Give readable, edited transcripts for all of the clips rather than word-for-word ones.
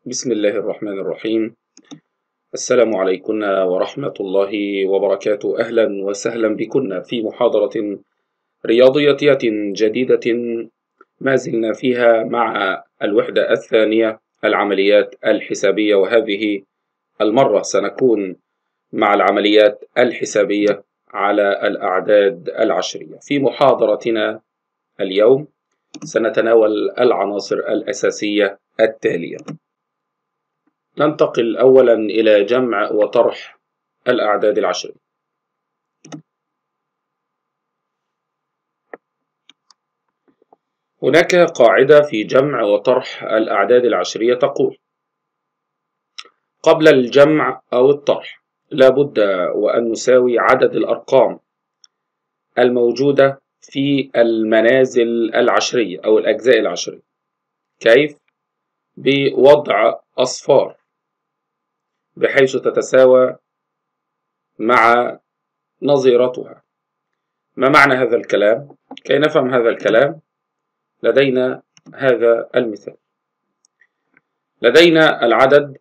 بسم الله الرحمن الرحيم. السلام عليكم ورحمة الله وبركاته. أهلا وسهلا بكم في محاضرة رياضية جديدة ما زلنا فيها مع الوحدة الثانية العمليات الحسابية، وهذه المرة سنكون مع العمليات الحسابية على الأعداد العشرية. في محاضرتنا اليوم سنتناول العناصر الأساسية التالية. ننتقل أولا إلى جمع وطرح الأعداد العشرية. هناك قاعدة في جمع وطرح الأعداد العشرية تقول: قبل الجمع أو الطرح لا بد وأن نساوي عدد الأرقام الموجودة في المنازل العشرية أو الأجزاء العشرية. كيف؟ بوضع أصفار بحيث تتساوى مع نظيرتها. ما معنى هذا الكلام؟ كي نفهم هذا الكلام لدينا هذا المثال. لدينا العدد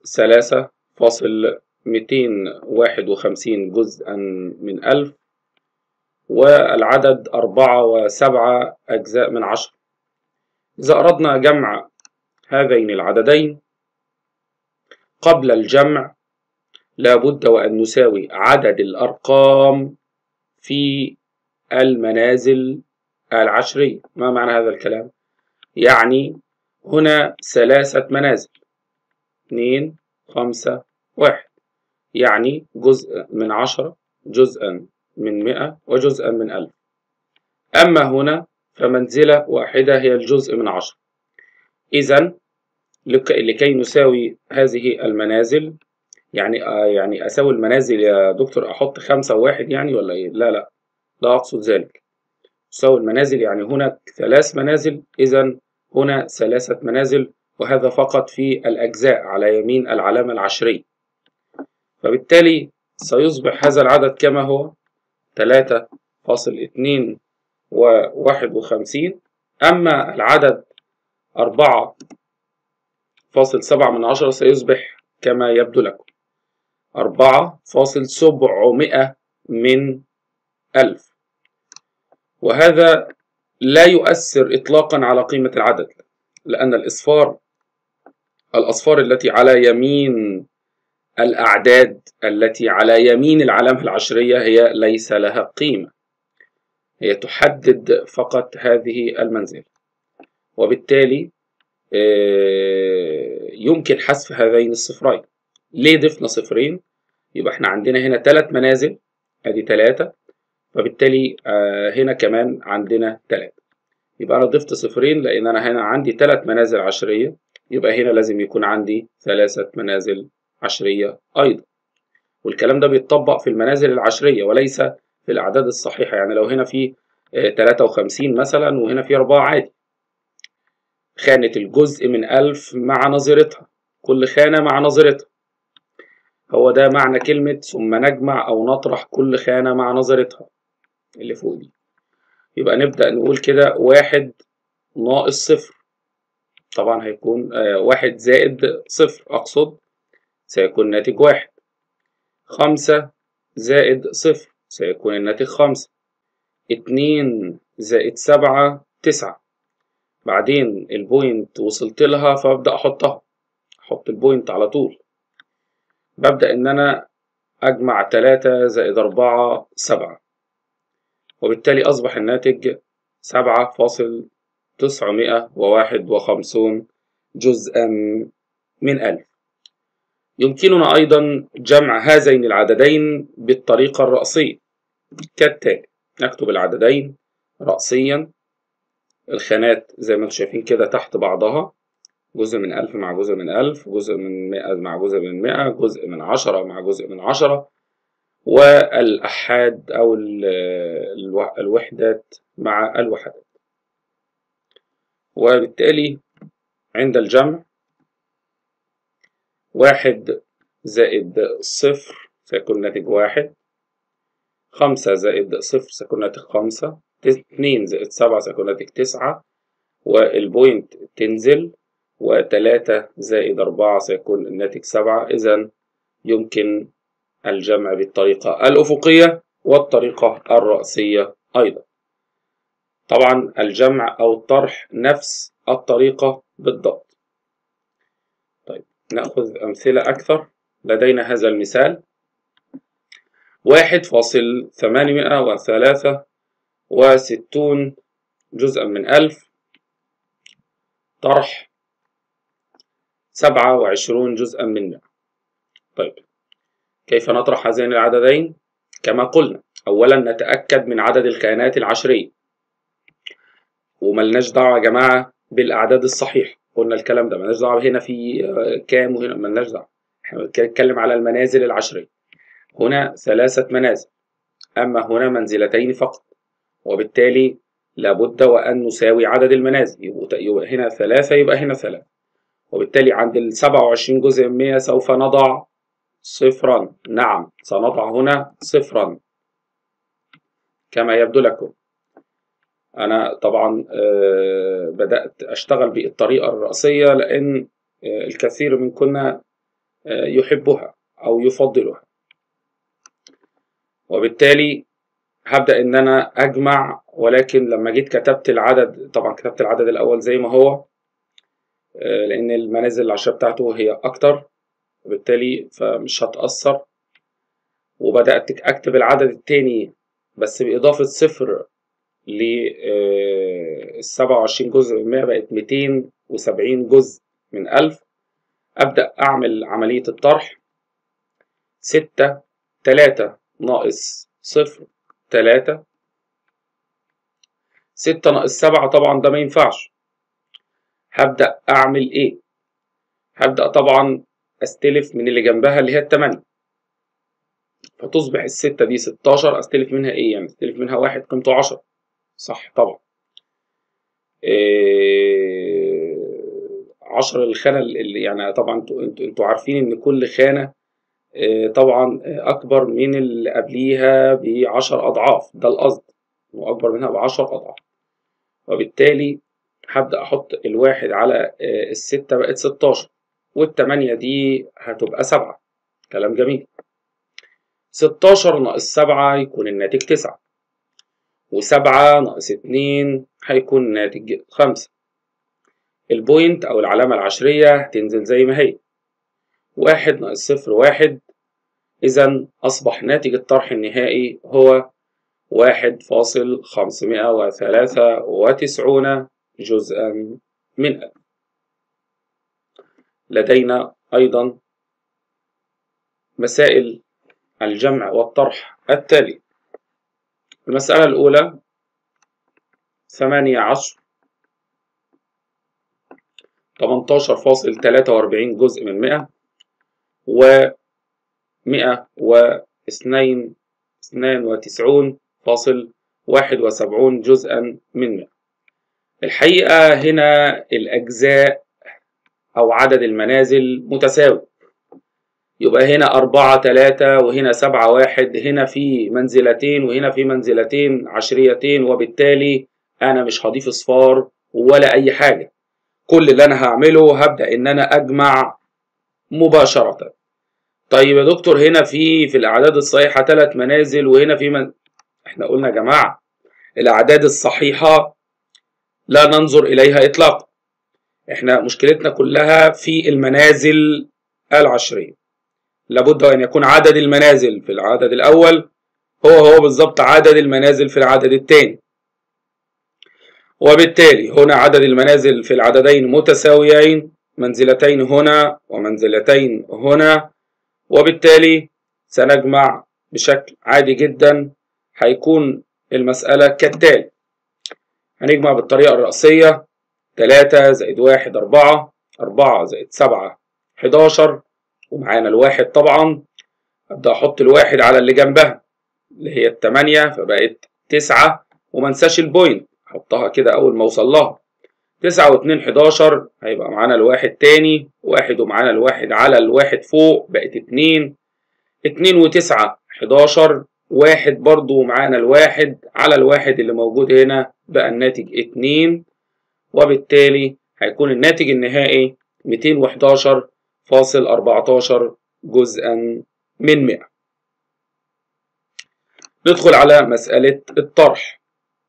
3.251 جزءا من 1000، والعدد 4.7 أجزاء من 10. إذا أردنا جمع هذين العددين قبل الجمع لا بد وأن نساوي عدد الأرقام في المنازل العشرية. ما معنى هذا الكلام؟ يعني هنا 3 منازل، 2 5 1، يعني جزء من 10، جزءا من 100، وجزءا من 1000. أما هنا فمنزلة واحدة هي الجزء من 10. إذن لكي نساوي هذه المنازل، يعني أساوي المنازل يا دكتور أحط 5 و1 يعني ولا إيه؟ لا أقصد ذلك. تساوي المنازل يعني هنا 3 منازل، إذن هنا 3 منازل، وهذا فقط في الأجزاء على يمين العلامة العشرية. فبالتالي سيصبح هذا العدد كما هو 3.251. أما العدد 4.7 سيصبح كما يبدو لكم 4.700 من 1000. وهذا لا يؤثر إطلاقا على قيمة العدد، لأن الأصفار التي على يمين الأعداد التي على يمين العلامة العشرية هي ليس لها قيمة، هي تحدد فقط هذه المنزلة. وبالتالي يمكن حذف هذين الصفرين. ليه ضفنا صفرين؟ يبقى احنا عندنا هنا 3 منازل، ادي 3، فبالتالي هنا كمان عندنا 3. يبقى انا ضفت صفرين لان انا هنا عندي 3 منازل عشرية، يبقى هنا لازم يكون عندي 3 منازل عشرية ايضا. والكلام ده بيتطبق في المنازل العشرية وليس في الأعداد الصحيحة. يعني لو هنا في 53 مثلا وهنا في 4 عادي، خانة الجزء من 1000 مع نظيرتها، كل خانة مع نظيرتها. هو ده معنى كلمة ثم نجمع أو نطرح كل خانة مع نظيرتها اللي فوق دي. يبقى نبدأ نقول كده 1 ناقص 0، طبعا هيكون 1 زائد 0 أقصد سيكون ناتج 1. 5 زائد 0 سيكون الناتج 5. 2 زائد 7 9. بعدين البوينت وصلت لها فأبدأ أحط البوينت على طول. ببدأ إن أنا أجمع 3 زائد 4 7، وبالتالي أصبح الناتج 7.951 جزءا من 1000. يمكننا أيضا جمع هذين العددين بالطريقة الرأسية كالتالي: نكتب العددين رأسيا، الخانات زي ما انتم شايفين كده تحت بعضها، جزء من 1000 مع جزء من 1000، جزء من 100 مع جزء من 100، جزء من 10 مع جزء من 10، والأحاد أو الوحدات مع الوحدات. وبالتالي عند الجمع 1 زائد 0 سيكون ناتج 1، 5 زائد 0 سيكون ناتج 5، 2 زائد 7 سيكون ناتج 9، والبوينت تنزل و3 زائد 4 سيكون الناتج 7. إذا يمكن الجمع بالطريقة الأفقية والطريقة الرأسية أيضا. طبعا الجمع أو الطرح نفس الطريقة بالضبط. طيب نأخذ أمثلة أكثر. لدينا هذا المثال: 1.863 جزءا من 1000 طرح 27 جزءا من 100. طيب كيف نطرح هذين العددين؟ كما قلنا، أولا نتأكد من عدد الكائنات العشرية، وملناش دعوة يا جماعة بالأعداد الصحيحة، قلنا الكلام ده ملناش دعوة هنا في كام وهنا ملناش دعوة، احنا بنتكلم على المنازل العشرية. هنا 3 منازل، أما هنا منزلتين فقط، وبالتالي لابد وأن نساوي عدد المنازل، يبقى هنا 3 يبقى هنا 3، وبالتالي عند 27 جزء من 100 سوف نضع صفرا. نعم سنضع هنا صفرا كما يبدو لكم. أنا طبعا بدأت أشتغل بالطريقة الرأسية لأن الكثير منكم يحبها أو يفضلها، وبالتالي هبدأ إن أنا أجمع. ولكن لما جيت كتبت العدد، طبعا كتبت العدد الأول زي ما هو لأن المنازل العشرية بتاعته هي أكتر، وبالتالي فمش هتأثر. وبدأت أكتب العدد التاني بس بإضافة صفر لل 27 جزء من 100 بقت 270 جزء من 1000. أبدأ أعمل عملية الطرح. 6 3 ناقص 0 3. 6 ناقص 7 طبعا ده ما ينفعش. هبدأ أعمل إيه؟ هبدأ طبعا أستلف من اللي جنبها اللي هي 8، فتصبح ال6 دي 16. أستلف منها إيه؟ يعني أستلف منها 1 قيمته 10، صح طبعا. 10 الخانة اللي يعني طبعا انتوا عارفين إن كل خانة طبعا أكبر من اللي قبليها ب10 أضعاف، ده القصد، وأكبر منها ب10 أضعاف. وبالتالي هبدأ أحط الواحد على ال6 بقت 16، وال8 دي هتبقى 7. كلام جميل. 16 ناقص 7 يكون الناتج 9، و7 ناقص 2 هيكون الناتج 5. البوينت أو العلامة العشرية هتنزل زي ما هي، 1 ناقص 0 1. إذا أصبح ناتج الطرح النهائي هو 1.593 جزءا من 1000. لدينا أيضا مسائل الجمع والطرح التالي. المسألة الأولى 18 18.43 جزء من 100 و 192.71 جزءا من 100. الحقيقة هنا الأجزاء أو عدد المنازل متساوي، يبقى هنا 4 3 وهنا 7 1، هنا في منزلتين وهنا في منزلتين عشريتين، وبالتالي أنا مش هضيف أصفار ولا أي حاجة. كل اللي أنا هعمله هبدأ إن أنا أجمع مباشرة. طيب يا دكتور هنا في الأعداد الصحيحة 3 منازل وهنا في إحنا قلنا يا جماعة الأعداد الصحيحة لا ننظر إليها إطلاقا، إحنا مشكلتنا كلها في المنازل العشرية. لابد أن يكون عدد المنازل في العدد الأول هو بالضبط عدد المنازل في العدد الثاني، وبالتالي هنا عدد المنازل في العددين متساويين، منزلتين هنا ومنزلتين هنا، وبالتالي سنجمع بشكل عادي جدا. هيكون المسألة كالتالي: هنجمع بالطريقة الرأسية. 3 زائد 1 4، 4 زائد 7 11، ومعانا الواحد طبعا. أبدأ أحط الواحد على اللي جنبها اللي هي 8 فبقت 9، وما انساش البوينت أحطها كده أول ما أوصل لها. 9 و2 11، هيبقى معانا الواحد تاني، واحد ومعانا الواحد على الواحد فوق بقت 2. 2 و9 11، واحد برضو ومعانا الواحد على الواحد اللي موجود هنا بقى الناتج 2، وبالتالي هيكون الناتج النهائي 211.14 جزءا من 100. ندخل على مسألة الطرح.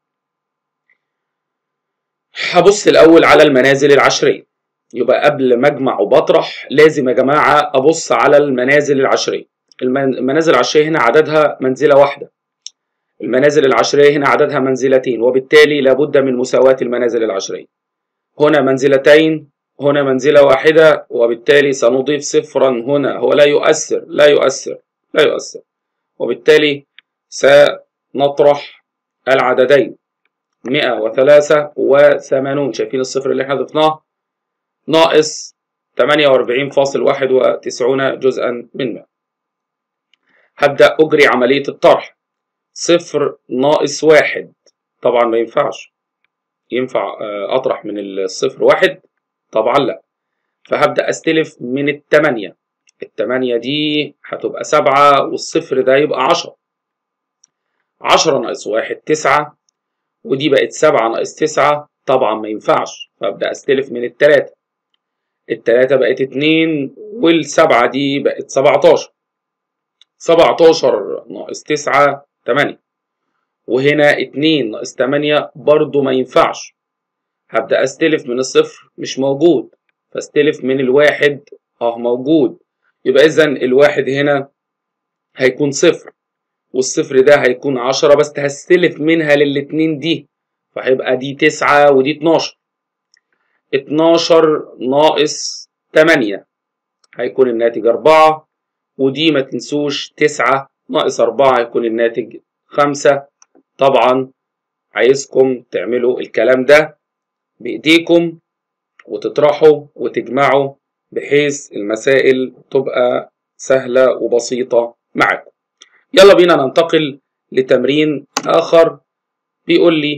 هبص الأول على المنازل العشرية. يبقى قبل ما أجمع وبطرح لازم يا جماعة أبص على المنازل العشرية. المنازل العشرية هنا عددها منزلة واحدة. المنازل العشرية هنا عددها منزلتين، وبالتالي لابد من مساواة المنازل العشرية. هنا منزلتين، هنا منزلة واحدة، وبالتالي سنضيف صفرا هنا. هو لا يؤثر، وبالتالي سنطرح العددين 183. شايفين الصفر اللي احنا ضفناه؟ ناقص 48.91 جزءا من 100. هبدأ أجري عملية الطرح. 0 ناقص 1 طبعا ما ينفعش. ينفع أطرح من الصفر 1؟ طبعا لا. فهبدأ أستلف من التمانية. التمانية دي هتبقى 7 والصفر ده يبقى 10. 10 ناقص 1 9، ودي بقت 7 ناقص 9 طبعا ما ينفعش. فأبدأ أستلف من التلاتة. التلاتة بقت 2 والسبعة دي بقت 17. 17 ناقص 9 8، وهنا 2 ناقص 8 برضو ما ينفعش. هبدأ أستلف من الصفر، مش موجود، فاستلف من الواحد موجود. يبقى إذا الواحد هنا هيكون صفر، والصفر ده هيكون 10، بس هستلف منها للاتنين دي، فهيبقى دي 9 ودي 12. 12 ناقص 8 هيكون الناتج 4، ودي ما تنسوش 9 ناقص 4 هيكون الناتج 5. طبعا عايزكم تعملوا الكلام ده بإيديكم وتطرحوا وتجمعوا بحيث المسائل تبقى سهلة وبسيطة معكم. يلا بينا ننتقل لتمرين آخر. بيقول لي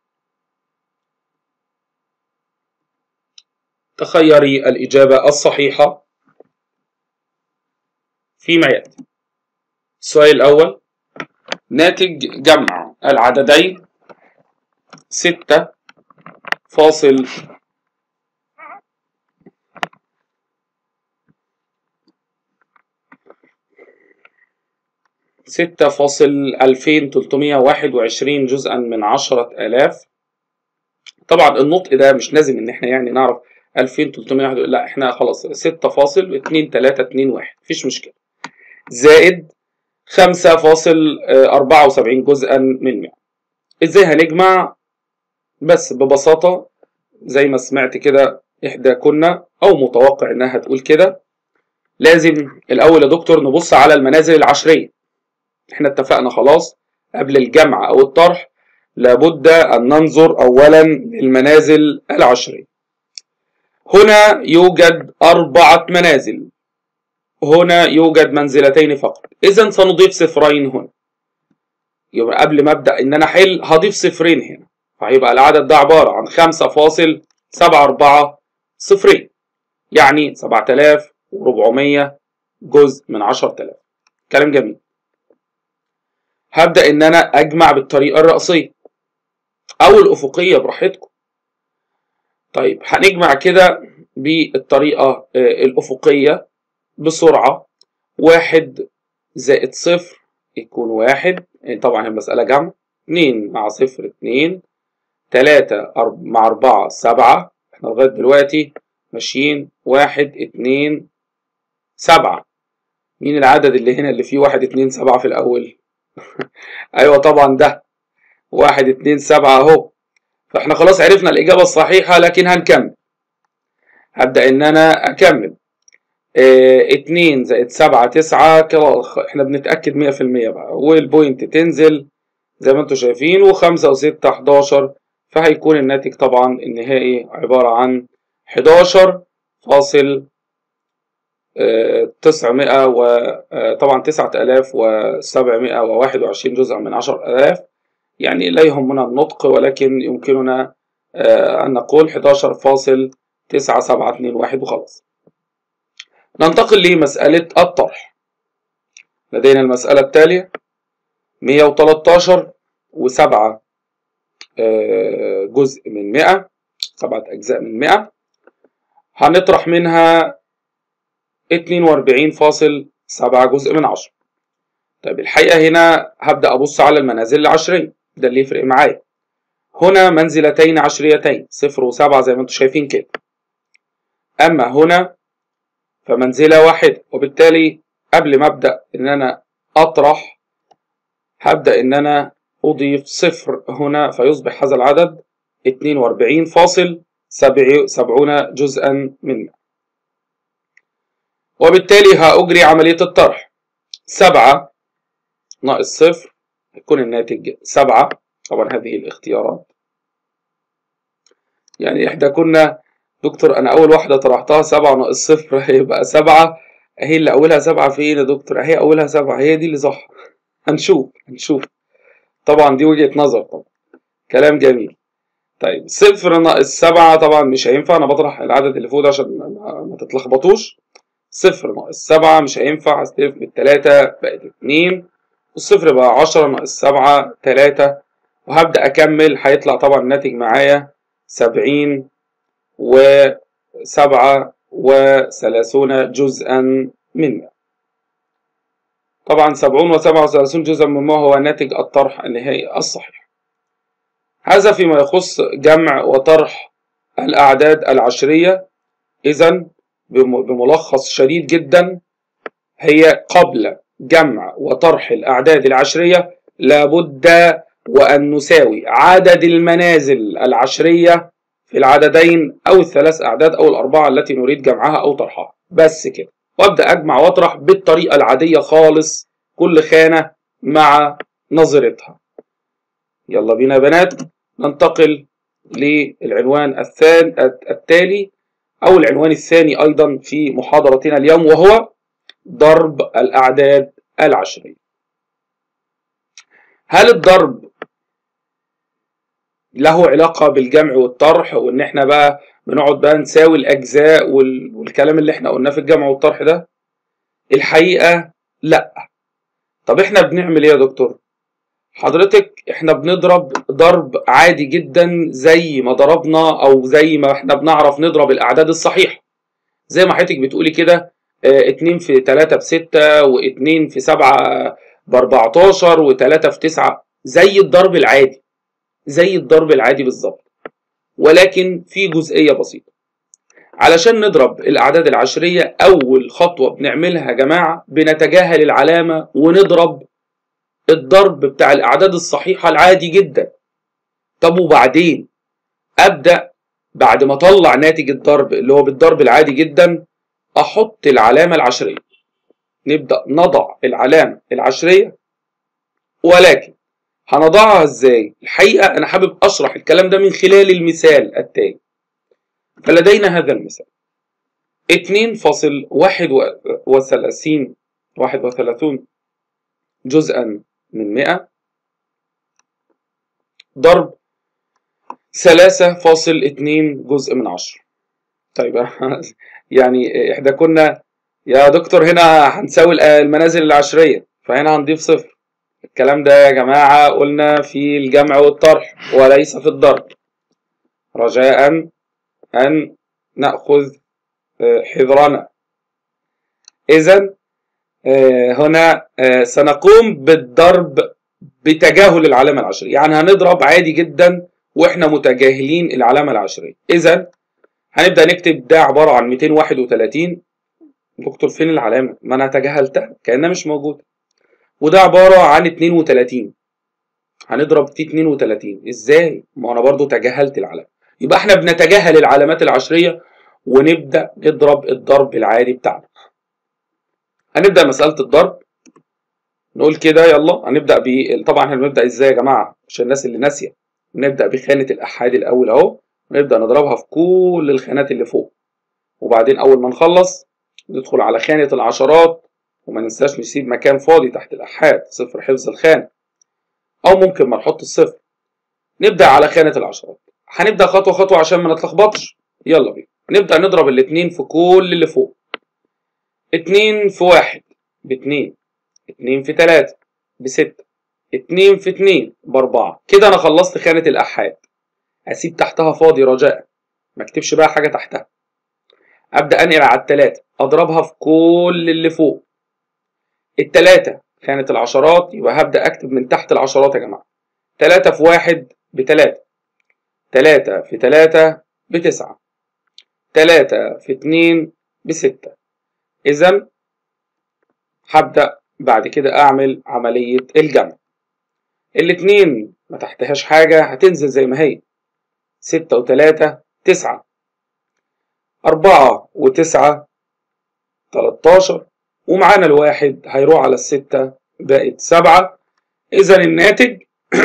تخيري الإجابة الصحيحة فيما يأتي. السؤال الأول: ناتج جمع العددين 6.2321 جزءا من 10,000. طبعا النطق ده مش لازم ان احنا يعني نعرف 2301، لا احنا خلاص 6.2321 مفيش مشكلة، زائد 5.74 جزءا من 100. ازاي هنجمع؟ بس ببساطة زي ما سمعت كده إحدى كنا أو متوقع إنها هتقول كده، لازم الأول يا دكتور نبص على المنازل العشرية. إحنا اتفقنا خلاص قبل الجمع أو الطرح لابد أن ننظر أولا للمنازل العشرية. هنا يوجد 4 منازل، هنا يوجد منزلتين فقط، إذن سنضيف صفرين هنا. يبقى قبل ما أبدأ إن أنا أحل هضيف صفرين هنا، فهيبقى العدد ده عبارة عن 5.74 صفرين، يعني 7400 جزء من 10,000. كلام جميل. هبدأ إن أنا أجمع بالطريقة الرأسية أو الأفقية براحتكم. طيب هنجمع كده بالطريقة الأفقية بسرعة. 1 زائد 0 يكون 1، طبعا المسألة جمع. 2 مع 0 2، 3 مع 4 7. احنا لغاية دلوقتي ماشيين 1 2 7. مين العدد اللي هنا اللي فيه 1 2 7 في الأول؟ أيوة طبعا ده 1 2 7 أهو. فاحنا خلاص عرفنا الإجابة الصحيحة، لكن هنكمل. هبدأ إن أنا أكمل. 2 زائد 7 9 كده، احنا بنتأكد 100% بقى، والبوينت تنزل زي ما انتم شايفين، و5 و6 11. فهيكون الناتج طبعا النهائي عبارة عن 11.900 طبعا 9721 جزءا من 10,000. يعني لا يهمنا النطق، ولكن يمكننا أن نقول 11.9721 وخلاص. ننتقل لمسألة الطرح. لدينا المسألة التالية: 113 و7 جزء من 100، 7 أجزاء من 100. هنطرح منها 42.7 جزء من 10. طيب الحقيقة هنا هبدأ أبص على المنازل العشرية، ده اللي يفرق معايا. هنا منزلتين عشريتين 0 و7 زي ما انتم شايفين كده. أما هنا فمنزلة واحدة، وبالتالي قبل ما أبدأ إن أنا أطرح هبدأ إن أنا أضيف 0 هنا، فيصبح هذا العدد 42.70 جزءا من 100. وبالتالي هأجري عملية الطرح. 7 ناقص 0 يكون الناتج 7. طبعا هذه الاختيارات يعني إحدى كنا دكتور أنا أول واحدة طرحتها 7 ناقص 0 هيبقى 7. أهي اللي أولها 7 فين يا دكتور؟ أهي أولها 7، هي دي اللي صح. هنشوف. طبعا دي وجهة نظر، طبعا كلام جميل. طيب 0 ناقص 7 طبعا مش هينفع، أنا بطرح العدد اللي فوق ده عشان ما تتلخبطوش. 0 ناقص 7 مش هينفع، هستلف من 3 بقت 2، والصفر بقى 10 ناقص 7 3، وهبدأ أكمل. هيطلع طبعا الناتج معايا 70.37 جزءا من 100. طبعا 70.37 جزءا من 100 هو ناتج الطرح النهائي الصحيح. هذا فيما يخص جمع وطرح الأعداد العشرية. إذن بملخص شديد جدا، هي قبل جمع وطرح الأعداد العشرية لابد وأن نساوي عدد المنازل العشرية في العددين أو الثلاث أعداد أو الأربعة التي نريد جمعها أو طرحها، بس كده. وأبدأ أجمع وأطرح بالطريقة العادية خالص، كل خانة مع نظرتها. يلا بينا يا بنات ننتقل للعنوان التالي أو العنوان الثاني أيضا في محاضرتنا اليوم، وهو ضرب الأعداد العشرية. هل الضرب له علاقة بالجمع والطرح، وإن إحنا بقى بنقعد بقى نساوي الأجزاء والكلام اللي إحنا قلناه في الجمع والطرح ده؟ الحقيقة لأ. طب إحنا بنعمل إيه يا دكتور؟ حضرتك إحنا بنضرب ضرب عادي جدا زي ما ضربنا أو زي ما إحنا بنعرف نضرب الأعداد الصحيحة، زي ما حضرتك بتقولي كده 2 في 3 ب6 و2 في 7 ب14 و3 في 9، زي الضرب العادي بالظبط. ولكن في جزئية بسيطة. علشان نضرب الأعداد العشرية أول خطوة بنعملها يا جماعة بنتجاهل العلامة ونضرب الضرب بتاع الأعداد الصحيحة العادي جدا. طب وبعدين أبدأ بعد ما أطلع ناتج الضرب اللي هو بالضرب العادي جدا أحط العلامة العشرية. نبدأ نضع العلامة العشرية، ولكن هنضعها ازاي؟ الحقيقة أنا حابب أشرح الكلام ده من خلال المثال التالي. فلدينا هذا المثال 2.31 جزءا من 100 ضرب 3.2 جزء من 10. طيب يعني إحنا كنا يا دكتور هنا هنساوي المنازل العشرية، فهنا هنضيف 0. الكلام ده يا جماعة قلنا في الجمع والطرح وليس في الضرب، رجاء أن نأخذ حذرنا. إذن هنا سنقوم بالضرب بتجاهل العلامة العشرية، يعني هنضرب عادي جدا وإحنا متجاهلين العلامة العشرية. إذن هنبدأ نكتب ده عبارة عن 231. دكتور فين العلامة؟ ما أنا تجاهلتها كأنها مش موجودة. وده عبارة عن 32. هنضرب في 32 ازاي؟ ما انا برضو تجاهلت العلامة. يبقى احنا بنتجاهل العلامات العشرية ونبدأ نضرب الضرب العادي بتاعنا. هنبدأ مسألة الضرب، نقول كده يلا هنبدأ طبعا هنبدأ ازاي يا جماعة عشان الناس اللي ناسية؟ نبدأ بخانة الأحاد الأول أهو، ونبدأ نضربها في كل الخانات اللي فوق، وبعدين أول ما نخلص ندخل على خانة العشرات، وما ننساش نسيب مكان فاضي تحت الأحاد 0 حفظ الخانة، أو ممكن ما نحط الصفر. نبدأ على خانة العشرات، هنبدأ خطوة خطوة عشان ما نتلخبطش. يلا بينا نبدأ نضرب الاتنين في كل اللي فوق. 2 في 1 ب2، 2 في 3 ب6، 2 في 2 ب4. كده أنا خلصت خانة الأحاد. هسيب تحتها فاضي رجاء، ما اكتبش بقى حاجة تحتها. ابدا انقل على التلاته اضربها في كل اللي فوق. التلاته كانت العشرات، يبقى هبدا اكتب من تحت العشرات يا جماعه. 3 في 1 ب3، 3 في 3 ب9، 3 في 2 ب6. اذا هبدا بعد كده اعمل عمليه الجمع. الاتنين ما تحتهاش حاجه هتنزل زي ما هي، 6 و3 9، 4 و9 13، ومعانا الواحد هيروح على ال6 بقت 7. إذا الناتج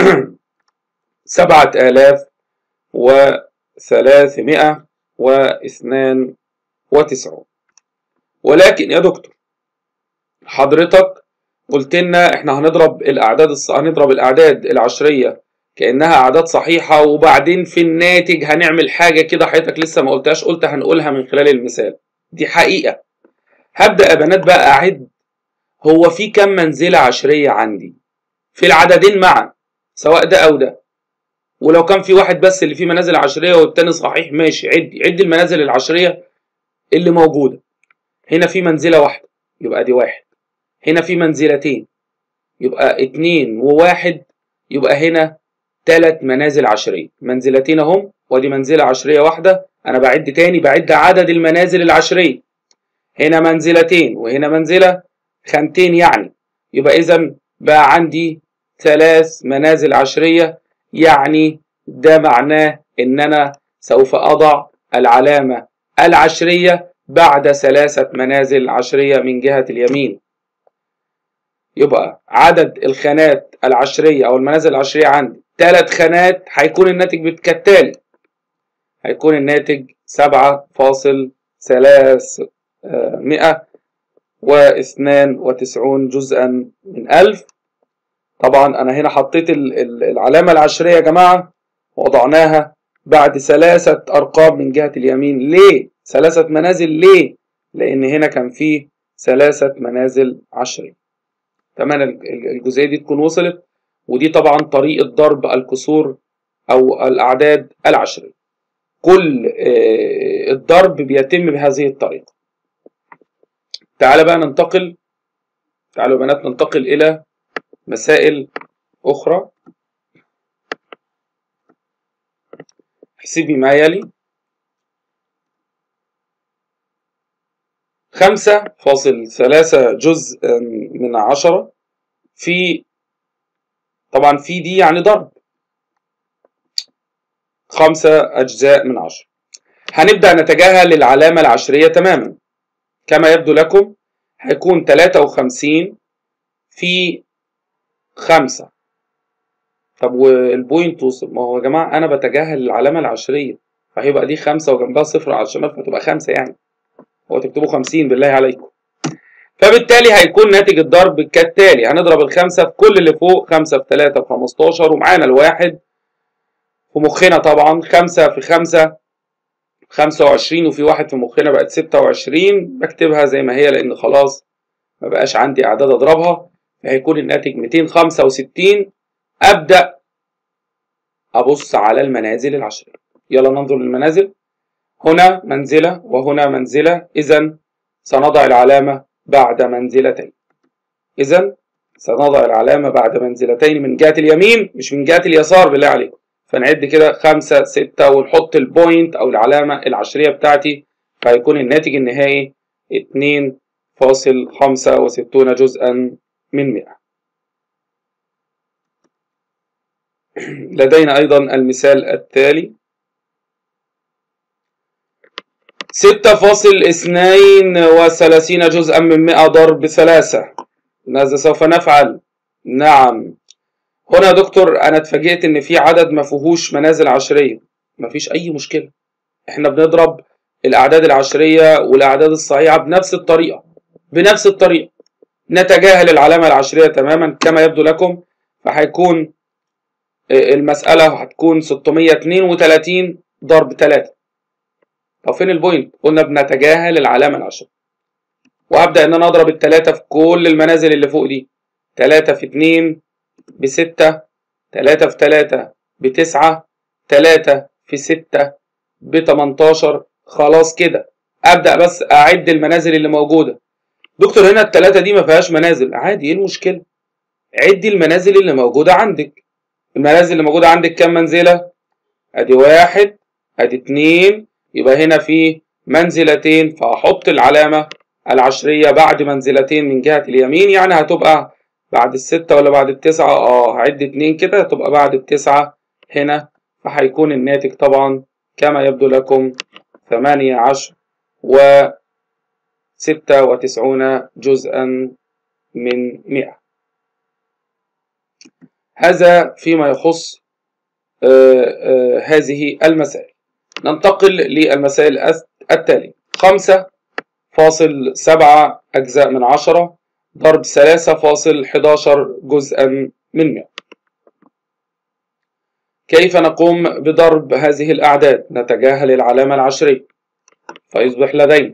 7392. ولكن يا دكتور حضرتك قلت لنا احنا هنضرب الأعداد العشرية كأنها أعداد صحيحة، وبعدين في الناتج هنعمل حاجة كده حضرتك لسه ما قلتهاش، قلت هنقولها من خلال المثال. دي حقيقة. هبدأ يا بنات بقى أعد هو في كم منزلة عشرية عندي في العددين معا، سواء ده أو ده. ولو كان في واحد بس اللي فيه منازل عشرية والتاني صحيح، ماشي، عد المنازل العشرية اللي موجودة. هنا في منزلة واحدة يبقى دي 1، هنا في منزلتين يبقى 2 و1، يبقى هنا 3 منازل عشرية. منزلتين اهم، ودي منزلة عشرية واحدة. أنا بعد تاني، بعد عدد المنازل العشرية. هنا منزلتين وهنا منزلة، خانتين يعني، يبقى إذا بقى عندي 3 منازل عشرية. يعني ده معناه إن أنا سوف أضع العلامة العشرية بعد 3 منازل عشرية من جهة اليمين. يبقى عدد الخانات العشرية أو المنازل العشرية عندي 3 خانات، هيكون الناتج كالتالي، هيكون الناتج 7,392 جزءا من 1000. طبعا أنا هنا حطيت العلامة العشرية يا جماعة ووضعناها بعد 3 أرقام من جهة اليمين. ليه 3 منازل؟ ليه؟ لأن هنا كان فيه 3 منازل عشرية. تمام، الجزئية دي تكون وصلت. ودي طبعا طريقة ضرب الكسور أو الأعداد العشرية. كل الضرب بيتم بهذه الطريقة. تعالوا بقى ننتقل إلى مسائل أخرى. احسبي ما يلي. 5.3 جزء من 10 في، طبعا في دي يعني ضرب 5 أجزاء من 10. هنبدأ نتجاهل العلامة العشرية تماما. كما يبدو لكم هيكون 53 في 5. طب والبوينت توصل، ما هو يا جماعة أنا بتجاهل العلامة العشرية، فهيبقى دي 5 وجنبها 0 على الشمال فتبقى 5 يعني. هو تكتبوا 50 بالله عليكم. فبالتالي هيكون ناتج الضرب كالتالي، هنضرب ال5 في كل اللي فوق، 5 في 3 في 15، ومعانا الواحد في مخنا طبعا. 5 في 5 25، وفي واحد في مخنا بقت 26. بكتبها زي ما هي لأن خلاص ما بقاش عندي أعداد أضربها. فهيكون الناتج 265. أبدأ أبص على المنازل العشرية. يلا ننظر للمنازل. هنا منزلة وهنا منزلة، إذا سنضع العلامة بعد منزلتين. من جهة اليمين مش من جهة اليسار بالله عليكم. فنعد كده 5 6 ونحط البوينت أو العلامة العشرية بتاعتي، فهيكون الناتج النهائي 2.65 جزءا من 100. لدينا أيضا المثال التالي. 6.32 جزءا من 100 ضرب 3. ماذا سوف نفعل؟ نعم، هنا يا دكتور أنا اتفاجئت إن في عدد ما فيهوش منازل عشرية. مفيش أي مشكلة، إحنا بنضرب الأعداد العشرية والأعداد الصحيحة بنفس الطريقة. نتجاهل العلامة العشرية تماما كما يبدو لكم. فهيكون المسألة هتكون 632 ضرب 3. طب فين البوينت؟ قلنا بنتجاهل العلامة العشرية. وهبدأ إن أنا أضرب ال3 في كل المنازل اللي فوق دي. 3 في 2 ب6، 3 في 3 ب9، 3 في 6 ب18. خلاص كده ابدا بس اعد المنازل اللي موجوده. دكتور هنا الثلاثه دي ما فيهاش منازل، عادي، ايه المشكله؟ عدي المنازل اللي موجوده عندك. المنازل اللي موجوده عندك كام منزله؟ ادي 1 ادي 2، يبقى هنا في منزلتين، فهحط العلامه العشريه بعد منزلتين من جهه اليمين، يعني هتبقى بعد ال6 ولا بعد ال9؟ هعد 2 كده، هتبقى بعد ال9 هنا، فهيكون الناتج طبعا كما يبدو لكم 18 و96 جزءا من 100. هذا فيما يخص هذه المسائل. ننتقل للمسائل التالية. 5.7 أجزاء من 10 ضرب 3.11 جزءا من 100. كيف نقوم بضرب هذه الأعداد؟ نتجاهل العلامة العشرية فيصبح لدينا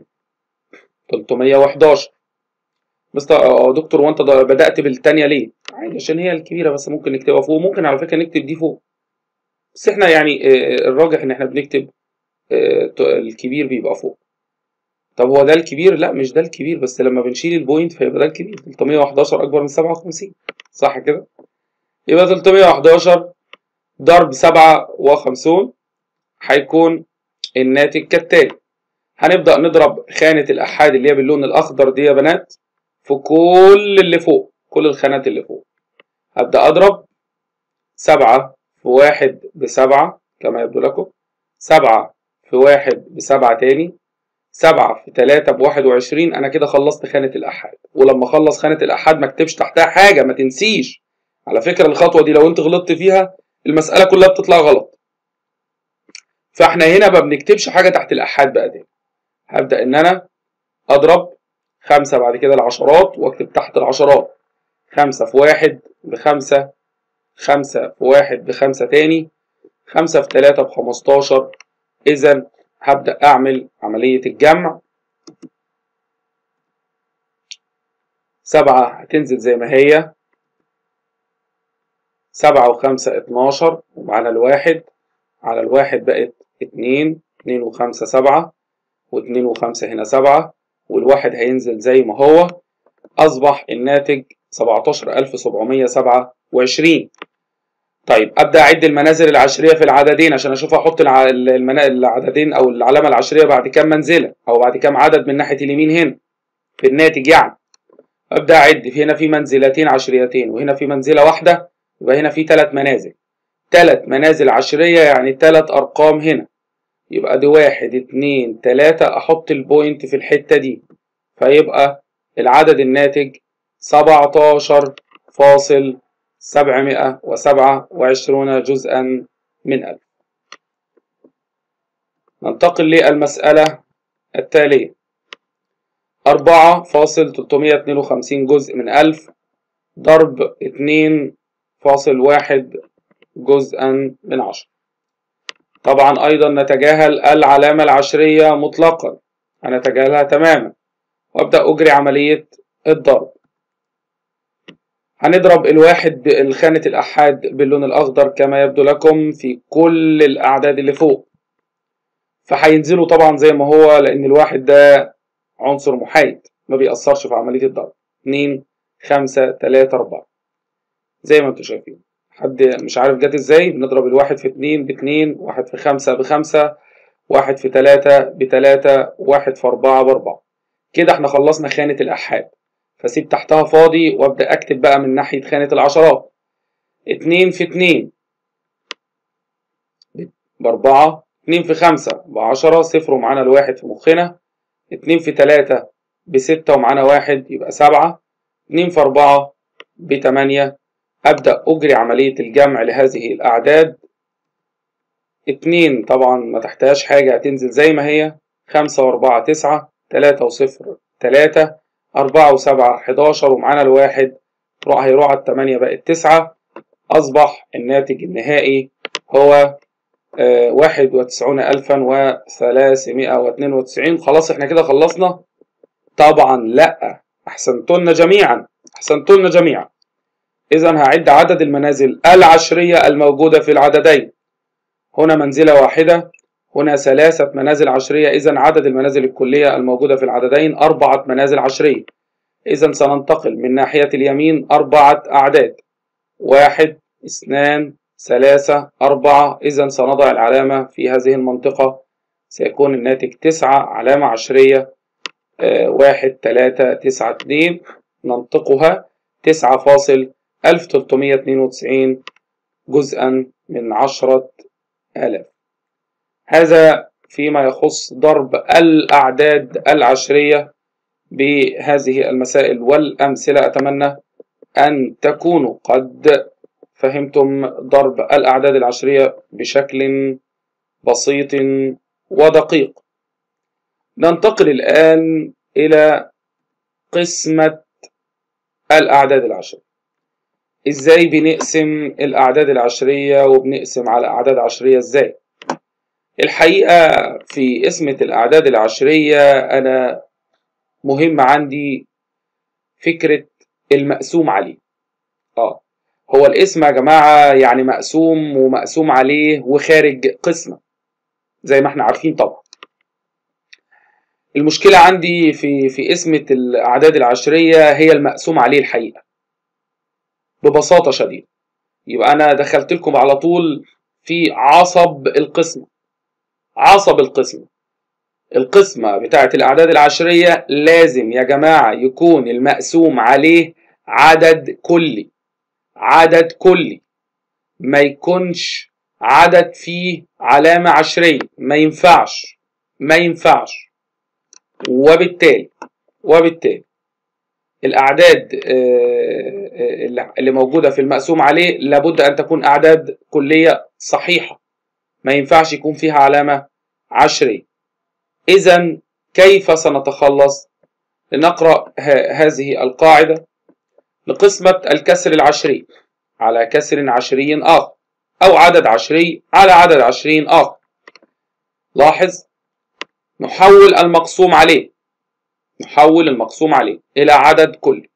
311. بس دكتور وانت بدأت بالتانية ليه؟ عادي عشان هي الكبيرة، بس ممكن نكتبها فوق، ممكن على فكرة نكتب دي فوق، بس احنا يعني الراجح ان احنا بنكتب الكبير بيبقى فوق. طب هو ده الكبير؟ لا مش ده الكبير، بس لما بنشيل البوينت فيبقى ده الكبير. 311 اكبر من 57 صح كده؟ يبقى 311 ضرب 57 هيكون الناتج كالتالي. هنبدأ نضرب خانة الأحاد اللي هي باللون الأخضر دي يا بنات في كل اللي فوق، كل الخانات اللي فوق. هبدأ أضرب 7 في 1 ب7 كما يبدو لكم، 7 في 1 ب7 تاني، 7 في 3 ب21. أنا كده خلصت خانة الأحاد. ولما أخلص خانة الأحاد ما اكتبش تحتها حاجة، ما تنسيش على فكرة الخطوة دي لو أنت غلطت فيها المسألة كلها بتطلع غلط. فاحنا هنا ما بنكتبش حاجة تحت الأحاد بقى دي. هبدأ إن أنا أضرب 5 بعد كده العشرات واكتب تحت العشرات 5 في 1 ب5، 5 في 1 ب5 تاني، 5 في 3 ب15. إذا هبدأ أعمل عملية الجمع. 7 هتنزل زي ما هي، 7 و5 12 ومعنا الواحد، على الواحد بقت 2، 2 و5 7 و2 و5 هنا 7 والواحد هينزل زي ما هو. أصبح الناتج 17727. طيب أبدأ أعد المنازل العشرية في العددين عشان أشوف أحط العددين أو العلامة العشرية بعد كام منزلة أو بعد كام عدد من ناحية اليمين هنا في الناتج يعني. أبدأ أعد، هنا في منزلتين عشريتين وهنا في منزلة واحدة، يبقى هنا في 3 منازل، 3 منازل عشرية يعني 3 أرقام هنا، يبقى دي 1 2 3. أحط البوينت في الحتة دي فيبقى العدد الناتج 17.727 جزءا من 1000. ننتقل للمسألة التالية. 4.352 جزء من 1000 ضرب 2.1 جزءا من 10. طبعا أيضا نتجاهل العلامة العشرية مطلقا، هنتجاهلها تماما وأبدأ أجري عملية الضرب. هنضرب الواحد بالخانة الأحاد باللون الأخضر كما يبدو لكم في كل الأعداد اللي فوق، فهينزلوا طبعا زي ما هو لأن الواحد ده عنصر محايد ما بيأثرش في عملية الضرب. 2 5 3 4 زي ما انتم شايفين. حد مش عارف جت ازاي؟ بنضرب الواحد في 2 ب2، 1 في 5 ب5، 1 في 3 ب3، 1 في 4 ب4. كده احنا خلصنا خانة الأحاد، فسيب تحتها فاضي وابدأ اكتب بقى من ناحية خانة العشرات. 2 في 2 ب4، 2 في 5 ب10، صفر ومعانا الواحد في مخنا، 2 في 3 ب6 ومعانا واحد يبقى 7، 2 في 4 ب8. أبدأ أجري عملية الجمع لهذه الأعداد. 2 طبعا ما تحتهاش حاجة هتنزل زي ما هي، 5 و4 9، 3 و0 3، 4 و7 11 ومعانا الواحد هيروح على 8 بقت 9. أصبح الناتج النهائي هو 91,392. خلاص احنا كده خلصنا؟ طبعا لا، أحسنتن جميعا، أحسنتن جميعا. إذا هعد عدد المنازل العشرية الموجودة في العددين. هنا منزلة واحدة، هنا 3 منازل عشرية، إذا عدد المنازل الكلية الموجودة في العددين 4 منازل عشرية. إذا سننتقل من ناحية اليمين 4 أعداد، 1 2 3 4. إذا سنضع العلامة في هذه المنطقة، سيكون الناتج 9 علامة عشرية 1 3 9 2. ننطقها 9.1392 جزءا من 10,000. هذا فيما يخص ضرب الأعداد العشرية بهذه المسائل والأمثلة. أتمنى أن تكونوا قد فهمتم ضرب الأعداد العشرية بشكل بسيط ودقيق. ننتقل الآن إلى قسمة الأعداد العشرية. إزاي بنقسم الأعداد العشرية وبنقسم على أعداد عشرية إزاي؟ الحقيقة في قسمة الأعداد العشرية أنا مهم عندي فكرة المقسوم عليه. هو الاسم يا جماعة يعني مقسوم ومقسوم عليه وخارج قسمة زي ما احنا عارفين طبعا. المشكلة عندي في قسمة الأعداد العشرية هي المقسوم عليه الحقيقة ببساطة شديدة. يبقى أنا دخلت لكم على طول في عصب القسمة. عصب القسمة بتاعة الأعداد العشرية لازم يا جماعة يكون المقسوم عليه عدد كلي. عدد كلي، ما يكونش عدد فيه علامة عشرية، ما ينفعش. وبالتالي الأعداد اللي موجودة في المقسوم عليه لابد أن تكون أعداد كلية صحيحة، ما ينفعش يكون فيها علامة عشرية. إذن كيف سنتخلص؟ لنقرأ هذه القاعدة لقسمة الكسر العشري على كسر عشري آخر، أو عدد عشري على عدد عشري آخر. لاحظ، نحول المقسوم عليه إلى عدد كلي.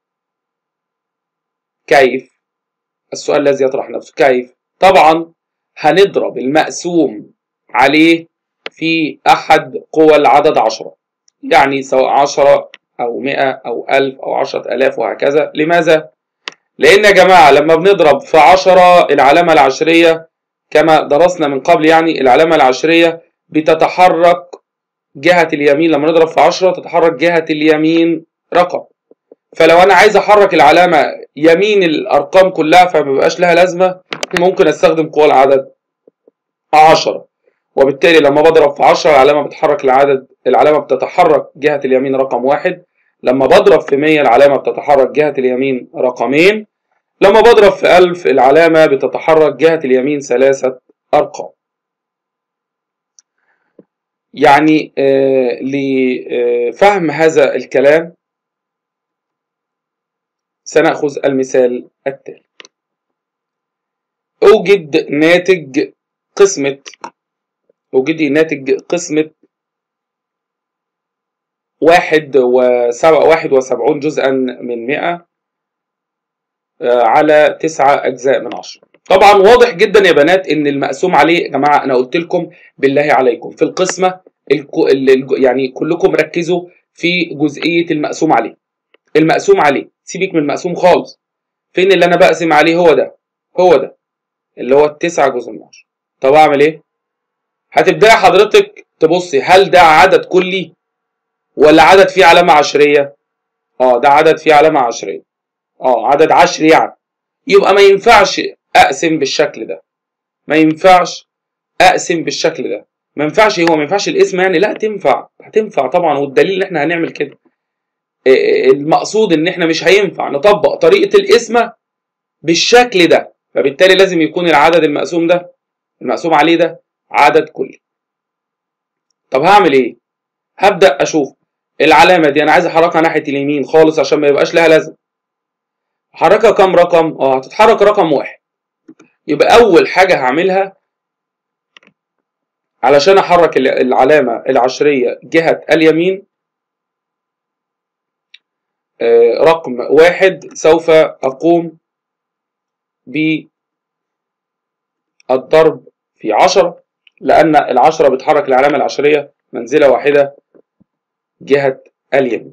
كيف؟ السؤال الذي يطرح نفسه، كيف؟ طبعا هنضرب المقسوم عليه في أحد قوى العدد 10، يعني سواء 10 أو 100 أو 1000 أو 10,000 وهكذا. لماذا؟ لأن يا جماعة لما بنضرب في 10 العلامة العشرية كما درسنا من قبل، يعني العلامة العشرية بتتحرك جهة اليمين. لما نضرب في 10 تتحرك جهة اليمين رقم، فلو أنا عايز أحرك العلامة يمين الأرقام كلها فمبقاش لها لازمة، ممكن أستخدم قوى العدد 10. وبالتالي لما بضرب في 10 العلامة بتتحرك جهة اليمين رقم 1. لما بضرب في 100 العلامة بتتحرك جهة اليمين رقمين. لما بضرب في 1000 العلامة بتتحرك جهة اليمين 3 أرقام. يعني لفهم هذا الكلام سنأخذ المثال التالي. أوجد ناتج قسمة 71 جزءا من 100 على 9 أجزاء من 10. طبعا واضح جدا يا بنات ان المقسوم عليه يا جماعة، انا قلت لكم بالله عليكم في القسمة يعني كلكم ركزوا في جزئية المقسوم عليه. سيبك من المقسوم خالص. فين اللي انا بقسم عليه؟ هو ده اللي هو 9 جزء من 10. طب اعمل ايه؟ هتبدأ حضرتك تبصي هل ده عدد كلي ولا عدد فيه علامة عشرية؟ ده عدد فيه علامة عشرية، عدد عشري يعني. يبقى ما ينفعش اقسم بالشكل ده، ما ينفعش هو ما ينفعش الاسم يعني، لا هتنفع طبعا، والدليل ان احنا هنعمل كده. المقصود ان احنا مش هينفع نطبق طريقة القسمة بالشكل ده، فبالتالي لازم يكون العدد المقسوم عليه ده عدد كلي. طب هعمل ايه؟ هبدأ اشوف العلامة دي انا عايز احركها ناحية اليمين خالص عشان ما يبقاش لها لازمة. حركها كام رقم؟ هتتحرك رقم 1. يبقى اول حاجة هعملها علشان احرك العلامة العشرية جهة اليمين، رقم 1، سوف اقوم بالضرب في 10 لأن العشرة بتحرك العلامة العشرية منزلة واحدة جهة اليمين.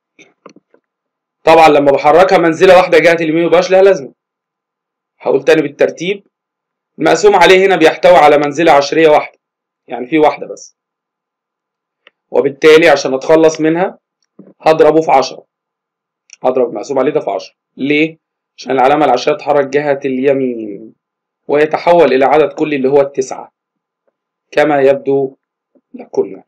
طبعا لما بحركها منزلة واحدة جهة اليمين مبقاش لها لازمة. هقول تاني بالترتيب. المقسوم عليه هنا بيحتوي على منزلة عشرية واحدة، يعني في واحدة بس، وبالتالي عشان اتخلص منها هضربه في 10. هضرب المقسوم عليه ده في 10. ليه؟ عشان العلامة العشرية تتحرك جهة اليمين ويتحول إلى عدد كلي اللي هو 9 كما يبدو لكم.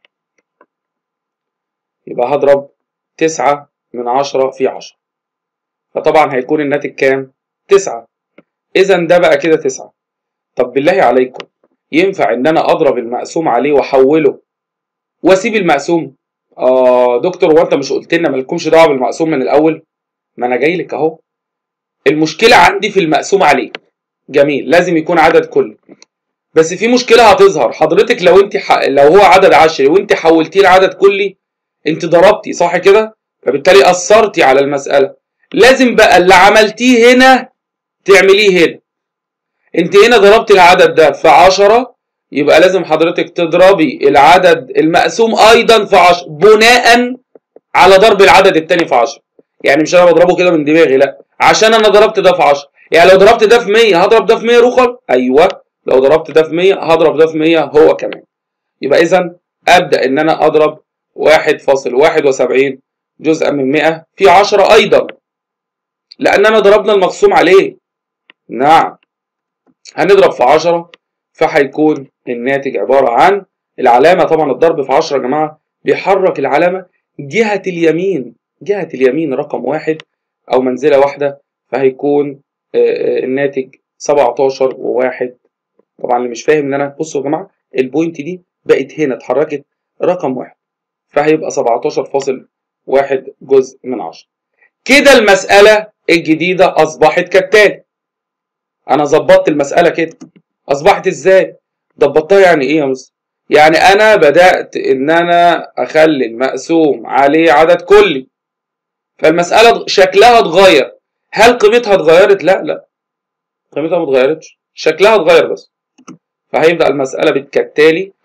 يبقى هضرب 9 من 10 في 10، فطبعا هيكون الناتج كام؟ 9. إذا ده بقى كده 9. طب بالله عليكم ينفع إن أنا أضرب المقسوم عليه وأحوله وأسيب المقسوم؟ دكتور هو أنت مش قلت لنا مالكمش دعوة بالمقسوم من الأول؟ ما أنا جاي لك أهو. المشكلة عندي في المقسوم عليه. جميل، لازم يكون عدد كلي. بس في مشكلة هتظهر حضرتك لو هو عدد عشري وأنت حولتيه لعدد كلي، أنت ضربتي صح كده؟ فبالتالي أثرتي على المسألة. لازم بقى اللي عملتيه هنا تعمليه هنا. انت هنا ضربت العدد ده في 10، يبقى لازم حضرتك تضربي العدد المقسوم ايضا في 10 بناء على ضرب العدد التاني في 10. يعني مش انا بضربه كده من دماغي، لا، عشان انا ضربت ده في 10. يعني لو ضربت ده في 100 هضرب ده في 100 رخل. ايوه، لو ضربت ده في 100 هضرب ده في 100 هو كمان. يبقى اذا ابدا ان انا اضرب 1.71 جزءا من 100 في 10 ايضا، لاننا ضربنا المقسوم عليه. نعم، هنضرب في 10 فهيكون الناتج عبارة عن العلامة. طبعا الضرب في 10 يا جماعة بيحرك العلامة جهة اليمين، جهة اليمين رقم 1 أو منزلة واحدة، فهيكون الناتج 17 و1. طبعا اللي مش فاهم إن أنا، بصوا يا جماعة البوينت دي بقت هنا اتحركت رقم 1، فهيبقى 17.1 جزء من 10. كده المسألة الجديدة أصبحت كالتالي. أنا ظبطت المسألة كده. أصبحت إزاي؟ ظبطتها يعني إيه يا مستر؟ يعني أنا بدأت إن أنا أخلي المقسوم عليه عدد كلي، فالمسألة شكلها اتغير. هل قيمتها اتغيرت؟ لا لا، قيمتها ما اتغيرتش، شكلها اتغير بس. فهيبدأ المسألة كالتالي: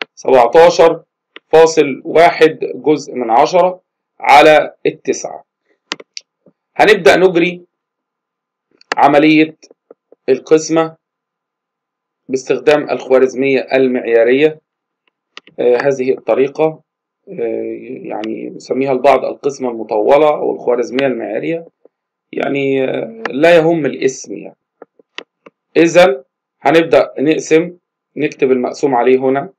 17.1 جزء من 10 على 9. هنبدأ نجري عملية القسمة باستخدام الخوارزمية المعيارية. هذه الطريقة يعني يسميها البعض القسمة المطولة أو الخوارزمية المعيارية، يعني لا يهم الاسم يعني. إذا هنبدأ نقسم، نكتب المقسوم عليه هنا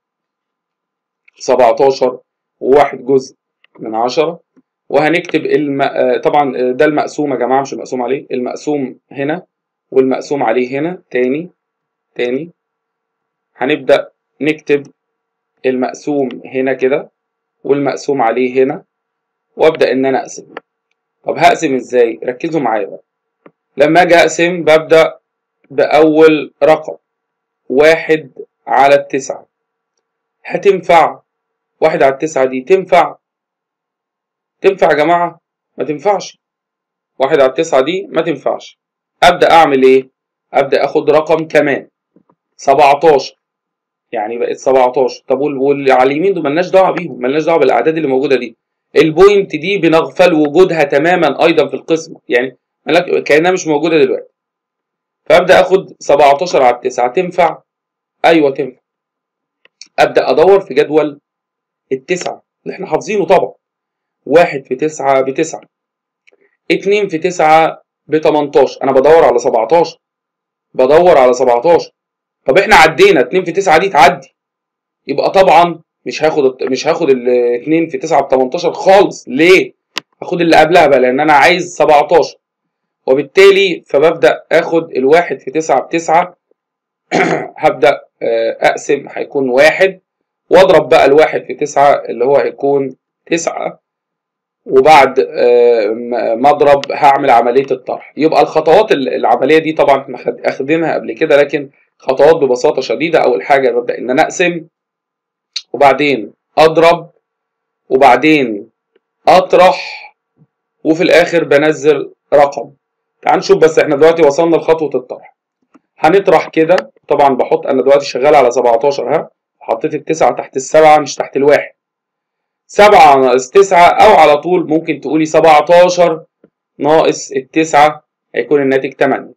17.1 جزء من 10، وهنكتب طبعا ده المقسوم يا جماعة مش المقسوم عليه، المقسوم هنا والمقسوم عليه هنا. تاني هنبدأ نكتب المقسوم هنا كده والمقسوم عليه هنا، وابدأ ان انا اقسم. طب هقسم ازاي؟ ركزوا معايا بقى. لما اجي اقسم ببدأ باول رقم 1 على 9. هتنفع 1 على 9 دي؟ تنفع يا جماعة؟ ما تنفعش. 1 على 9 دي ما تنفعش. ابدأ اعمل ايه؟ ابدأ اخد رقم كمان 17، يعني بقت 17. طب واللي على اليمين دول مالناش دعوه بيهم، مالناش دعوه بالاعداد اللي موجوده دي. البوينت دي بنغفل وجودها تماما ايضا في القسمه، يعني كانها مش موجوده دلوقتي. فابدا اخد 17 على 9. تنفع؟ ايوه تنفع. ابدا ادور في جدول التسعه اللي احنا حافظينه طبعا. 1 في 9 ب9، 2 في 9 ب18. انا بدور على 17، بدور على 17. طب احنا عدينا 2 في 9 دي تعدي، يبقى طبعا مش هاخد ال 2 في 9 ب 18 خالص. ليه؟ هاخد اللي قبلها بقى لان انا عايز 17، وبالتالي فببدا اخد الواحد في 9 ب9. هبدا اقسم، هيكون 1 واضرب بقى الواحد في 9 اللي هو هيكون 9، وبعد ما اضرب هعمل عمليه الطرح. يبقى الخطوات العمليه دي طبعا احنا اخدينها قبل كده، لكن خطوات ببساطه شديده. اول حاجه ببدا ان انا اقسم، وبعدين اضرب، وبعدين اطرح، وفي الاخر بنزل رقم. تعال نشوف بس احنا دلوقتي وصلنا لخطوه الطرح. هنطرح كده، طبعا بحط، انا دلوقتي شغال على 17 ها، حطيت التسعة تحت السبعة مش تحت الواحد. 7 ناقص 9 أو على طول ممكن تقولي 17 ناقص التسعة هيكون الناتج 8.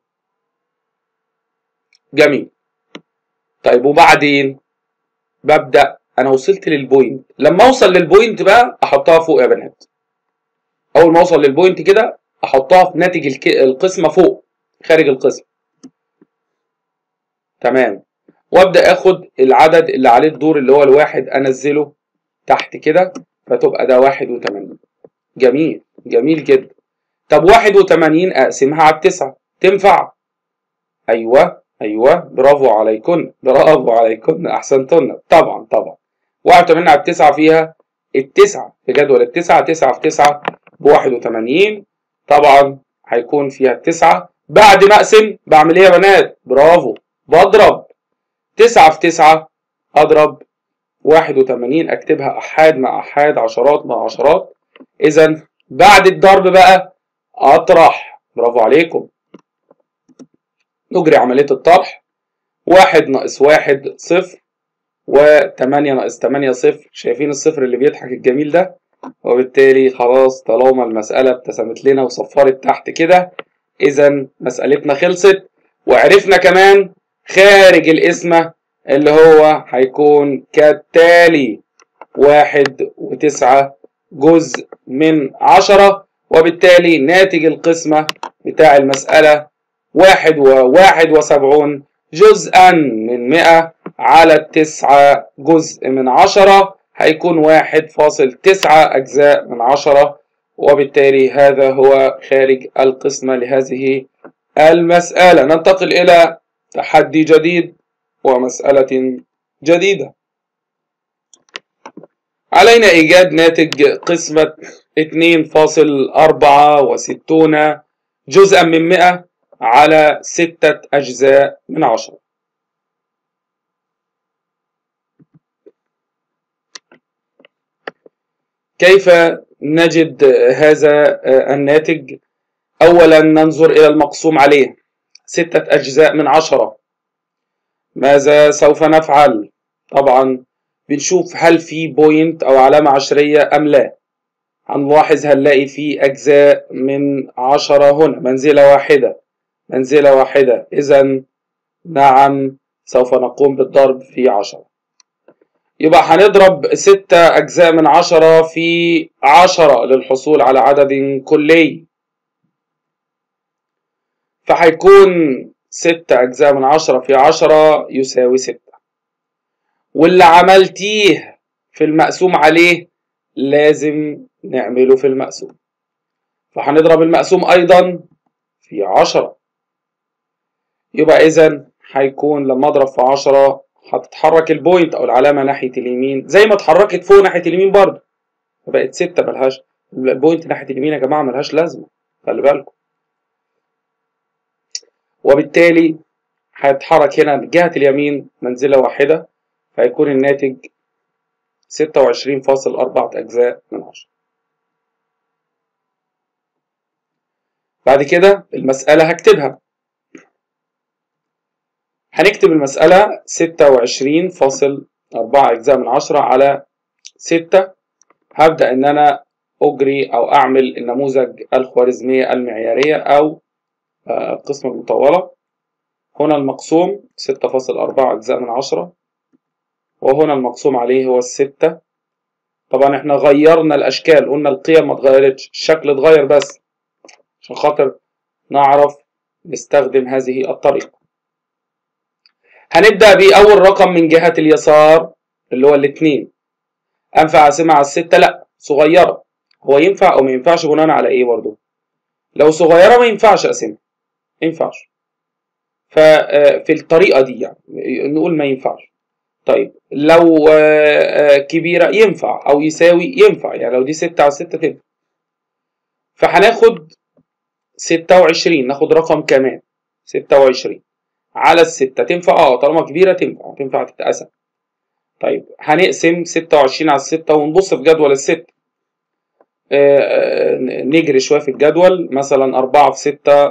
جميل. طيب وبعدين ببدأ أنا وصلت للبوينت، لما أوصل للبوينت بقى أحطها فوق يا بنات. أول ما أوصل للبوينت كده أحطها في ناتج القسمة فوق خارج القسم. تمام. وأبدأ آخد العدد اللي عليه الدور اللي هو الواحد أنزله تحت كده فتبقى ده 81. جميل جميل جدا. طب 81 أقسمها على 9 تنفع؟ أيوه برافو عليكن برافو عليكن أحسنتن. طبعا 81 على 9 فيها التسعة في جدول التسعة. 9 في 9 ب 81. طبعا هيكون فيها التسعة. بعد ما أقسم بعمل إيه يا بنات؟ برافو، بضرب 9 في 9 أضرب 81 أكتبها أحاد مع أحاد عشرات مع عشرات. إذا بعد الضرب بقى أطرح. برافو عليكم. نجري عملية الطرح. 1 ناقص 1 صفر، و8 ناقص 8 صفر. شايفين الصفر اللي بيضحك الجميل ده؟ وبالتالي خلاص طالما المسألة ابتسمت لنا وصفرت تحت كده إذا مسألتنا خلصت. وعرفنا كمان خارج القسمة اللي هو هيكون كالتالي 1 و9 جزء من 10، وبالتالي ناتج القسمة بتاع المسألة 1 و71 جزءا من 100 على 9 جزء من 10 هيكون 1.9 أجزاء من 10، وبالتالي هذا هو خارج القسمة لهذه المسألة. ننتقل إلى تحدي جديد ومسألة جديدة. علينا إيجاد ناتج قسمة 2.64 جزءا من 100 على 6 أجزاء من 10. كيف نجد هذا الناتج؟ أولا ننظر إلى المقسوم عليه 6 أجزاء من 10. ماذا سوف نفعل؟ طبعا بنشوف هل في بوينت أو علامة عشرية أم لا. هنلاحظ هنلاقي في أجزاء من 10 هنا، منزلة واحدة. إذا نعم سوف نقوم بالضرب في 10. يبقى هنضرب 6 أجزاء من 10 في 10 للحصول على عدد كلي، فهيكون 6 أجزاء من 10 في 10 يساوي 6. واللي عملتيه في المقسوم عليه لازم نعمله في المقسوم، فهنضرب المقسوم أيضا في 10. يبقى إذا هيكون لما أضرب في 10 هتتحرك البوينت أو العلامة ناحية اليمين زي ما اتحركت فوق ناحية اليمين برضه، فبقت 6. ملهاش البوينت ناحية اليمين يا جماعة، ملهاش لازمة، خلي بالكم. وبالتالي هيتحرك هنا جهة اليمين منزلة واحدة، فيكون الناتج 26.4 أجزاء من 10. بعد كده المسألة هكتبها. هنكتب المسألة 26.4 أجزاء من 10 على 6. هبدأ إن أنا أجري أو أعمل النموذج الخوارزمية المعيارية أو القسمة المطولة. هنا المقسوم 6.4 أجزاء من 10، وهنا المقسوم عليه هو 6. طبعا احنا غيرنا الأشكال، قلنا القيم ما اتغيرتش، الشكل اتغير بس عشان خاطر نعرف نستخدم هذه الطريقة. هنبدأ بأول رقم من جهة اليسار اللي هو 2. أنفع أقسمها على 6؟ لأ، صغيرة. هو ينفع أو ما ينفعش بناء على إيه برضو؟ لو صغيرة ما ينفعش أقسمها، ما ينفعش. ففي الطريقة دي يعني نقول ما ينفعش. طيب لو كبيرة ينفع أو يساوي ينفع، يعني لو دي 6 على 6 تنفع. فهناخد 26، ناخد رقم كمان 26 على 6 تنفع. طالما كبيرة تنفع تتقسم. طيب هنقسم 26 على 6 ونبص في جدول ال6. نجري شوية في الجدول، مثلا 4 في 6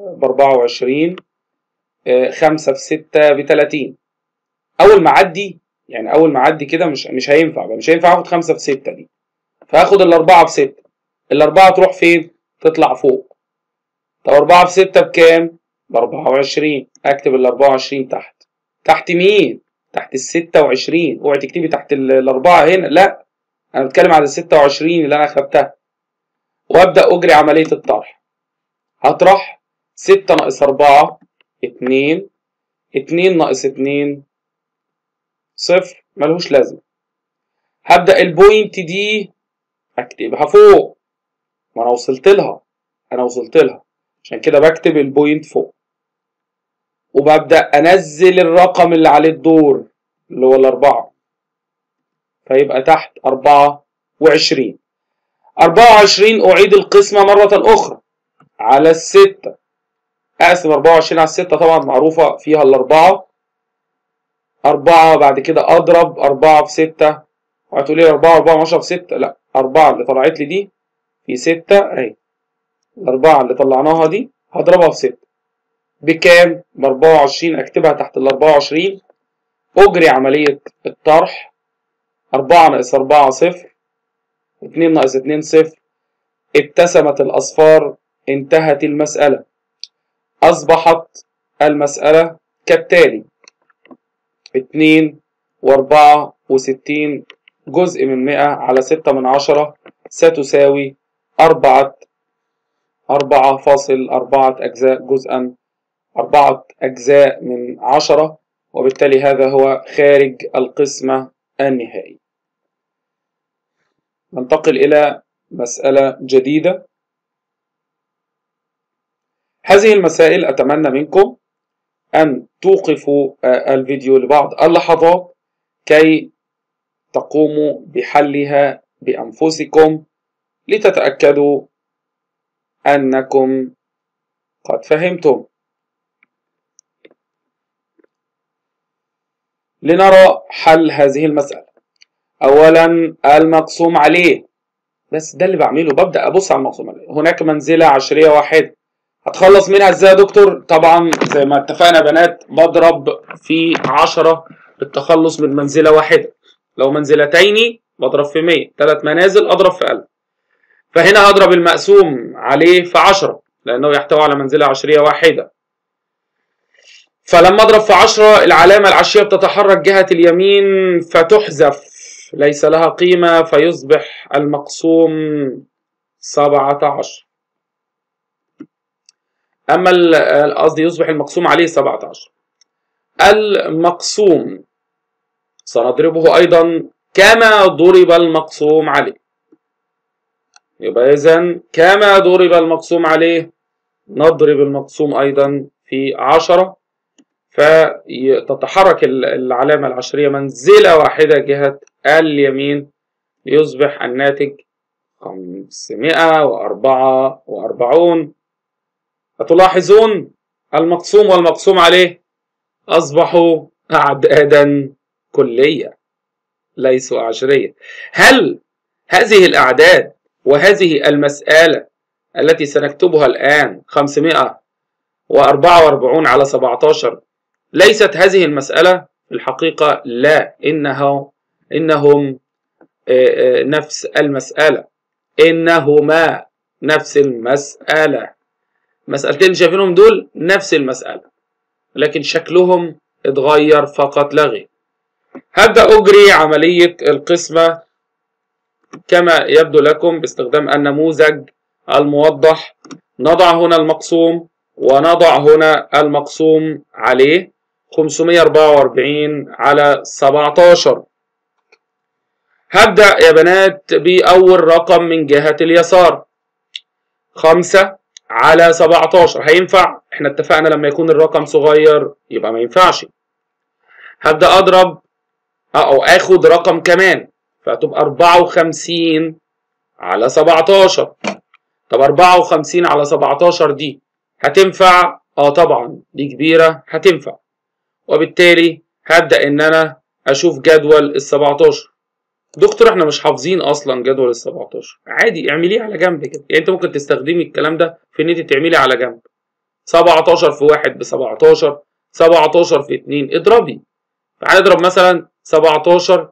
ب24، 5 في 6 ب30. أول ما أعدي يعني اول ما اعدي كده مش هينفع بقى، مش هينفع اخد 5 في 6 دي، فهاخد ال4 في 6. ال4 تروح فين؟ تطلع فوق. طب 4 في 6 بكام؟ ب24. اكتب ال24 تحت. تحت مين؟ تحت ال26. اوعي تكتبي تحت ال4 هنا، لا انا بتكلم على ال26 اللي انا اخدتها. وابدا اجري عمليه الطرح. هطرح 6 ناقص 4 2، 2 ناقص 2 صفر، ملهوش لازمه. هبدا البوينت دي اكتبها فوق، وانا وصلت لها، عشان كده بكتب البوينت فوق. وببدا انزل الرقم اللي عليه الدور اللي هو ال4، فيبقى تحت 24. 24 اعيد القسمه مره اخرى على ال6. اقسم 24 على ال6، طبعا معروفه فيها ال4. 4 بعد كده اضرب 4 في 6. وهتقولي لي 4 4 10 في 6، لا 4 اللي طلعت لي دي في 6 اهي. ال4 اللي طلعناها دي هضربها في 6 بكام؟ ب 24. اكتبها تحت ال 24. اجري عمليه الطرح. 4 ناقص 4 صفر، 2 ناقص 2 صفر. ابتسمت الأصفار، انتهت المسألة. أصبحت المسألة كالتالي: 62 جزء من 100 على 6 من 10 ستساوي 4.4 أجزاء جزءا 4 أجزاء من 10، وبالتالي هذا هو خارج القسمة النهائي. ننتقل إلى مسألة جديدة. هذه المسائل أتمنى منكم أن توقفوا الفيديو لبعض اللحظات كي تقوموا بحلها بأنفسكم لتتأكدوا أنكم قد فهمتم. لنرى حل هذه المسألة. أولا المقسوم عليه، بس ده اللي بعمله، ببدأ أبص على المقسوم عليه. هناك منزلة عشرية واحدة، هتخلص منها ازاي يا دكتور؟ طبعا زي ما اتفقنا يا بنات، بضرب في 10 للتخلص من منزلة واحدة. لو منزلتين بضرب في 100، 3 منازل اضرب في 1000. فهنا هضرب المقسوم عليه في 10 لانه يحتوي على منزلة عشرية واحدة. فلما اضرب في 10 العلامة العشرية بتتحرك جهة اليمين فتحذف، ليس لها قيمة، فيصبح المقسوم 17. أما قصدي يصبح المقسوم عليه 17. المقسوم سنضربه أيضا كما ضرب المقسوم عليه. يبقى إذن كما ضرب المقسوم عليه نضرب المقسوم أيضا في 10، فتتحرك العلامة العشرية منزلة واحدة جهة اليمين ليصبح الناتج 544. هتلاحظون المقسوم والمقسوم عليه أصبحوا أعدادا كلية ليسوا عشرية. هل هذه الأعداد وهذه المسألة التي سنكتبها الآن 544 على 17 ليست هذه المسألة؟ في الحقيقة لا، إنهم نفس المسألة، إنهما نفس المسألة. مسألتين شايفينهم دول نفس المسألة، لكن شكلهم اتغير فقط لا غير. هبدأ أجري عملية القسمة كما يبدو لكم باستخدام النموذج الموضح. نضع هنا المقسوم ونضع هنا المقسوم عليه. 544 على 17. هبدأ يا بنات بأول رقم من جهة اليسار، 5 على 17. هينفع؟ احنا اتفقنا لما يكون الرقم صغير يبقى ما ينفعش. هبدأ أضرب أو آخد رقم كمان، فهتبقى 54 على 17. طب 54 على 17 دي هتنفع؟ طبعا دي كبيرة هتنفع. وبالتالي هبدأ إن أنا أشوف جدول ال 17. دكتور احنا مش حافظين أصلا جدول ال 17. عادي اعمليه على جنب كده، يعني أنت ممكن تستخدمي الكلام ده في إن أنت تعملي على جنب. 17 في 1 ب 17، 17 في 2 اضربي. فهنضرب مثلا 17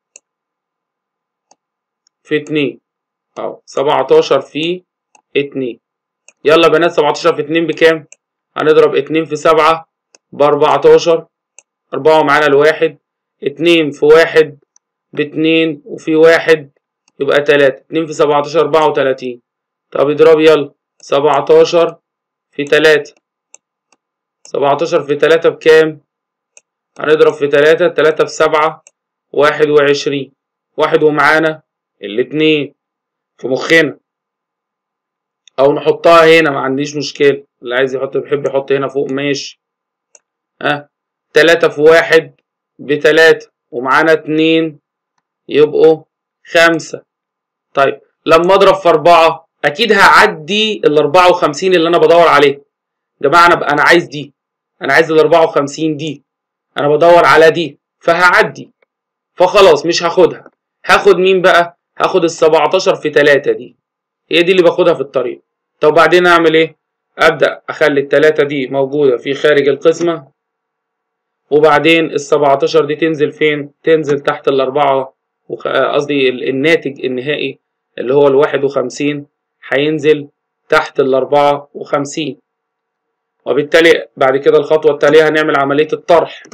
في 2 اهو 17 في 2. يلا بنات 17 في 2 بكام؟ هنضرب 2 في 7 ب 14. 4 معانا الواحد. 2 في 1 ب2 وفي 1 يبقى 3. 2 في 17 34. طب اضرب يلا 17 في 3. 17 في 3 بكام؟ هنضرب في 3. 3 في 7 21. 1 ومعانا الاتنين في مخنا، او نحطها هنا ما عنديش مشكلة. اللي عايز يحط بيحب يحط هنا فوق ماشي. 3 في 1 ب3 ومعانا 2 يبقوا 5. طيب لما اضرب في 4 اكيد هعدي ال 54 اللي انا بدور عليه. يا جماعه انا عايز دي، انا عايز ال 54 دي، انا بدور على دي فهعدي. فخلاص مش هاخدها. هاخد مين بقى؟ هاخد ال 17 في 3 دي، هي دي اللي باخدها في الطريق. طب بعدين اعمل ايه؟ ابدا اخلي ال3 دي موجوده في خارج القسمه، وبعدين ال 17 دي تنزل فين؟ تنزل تحت الاربعه، قصدي الناتج النهائي اللي هو ال 51 هينزل تحت ال 54. وبالتالي بعد كده الخطوه التاليه هنعمل عمليه الطرح.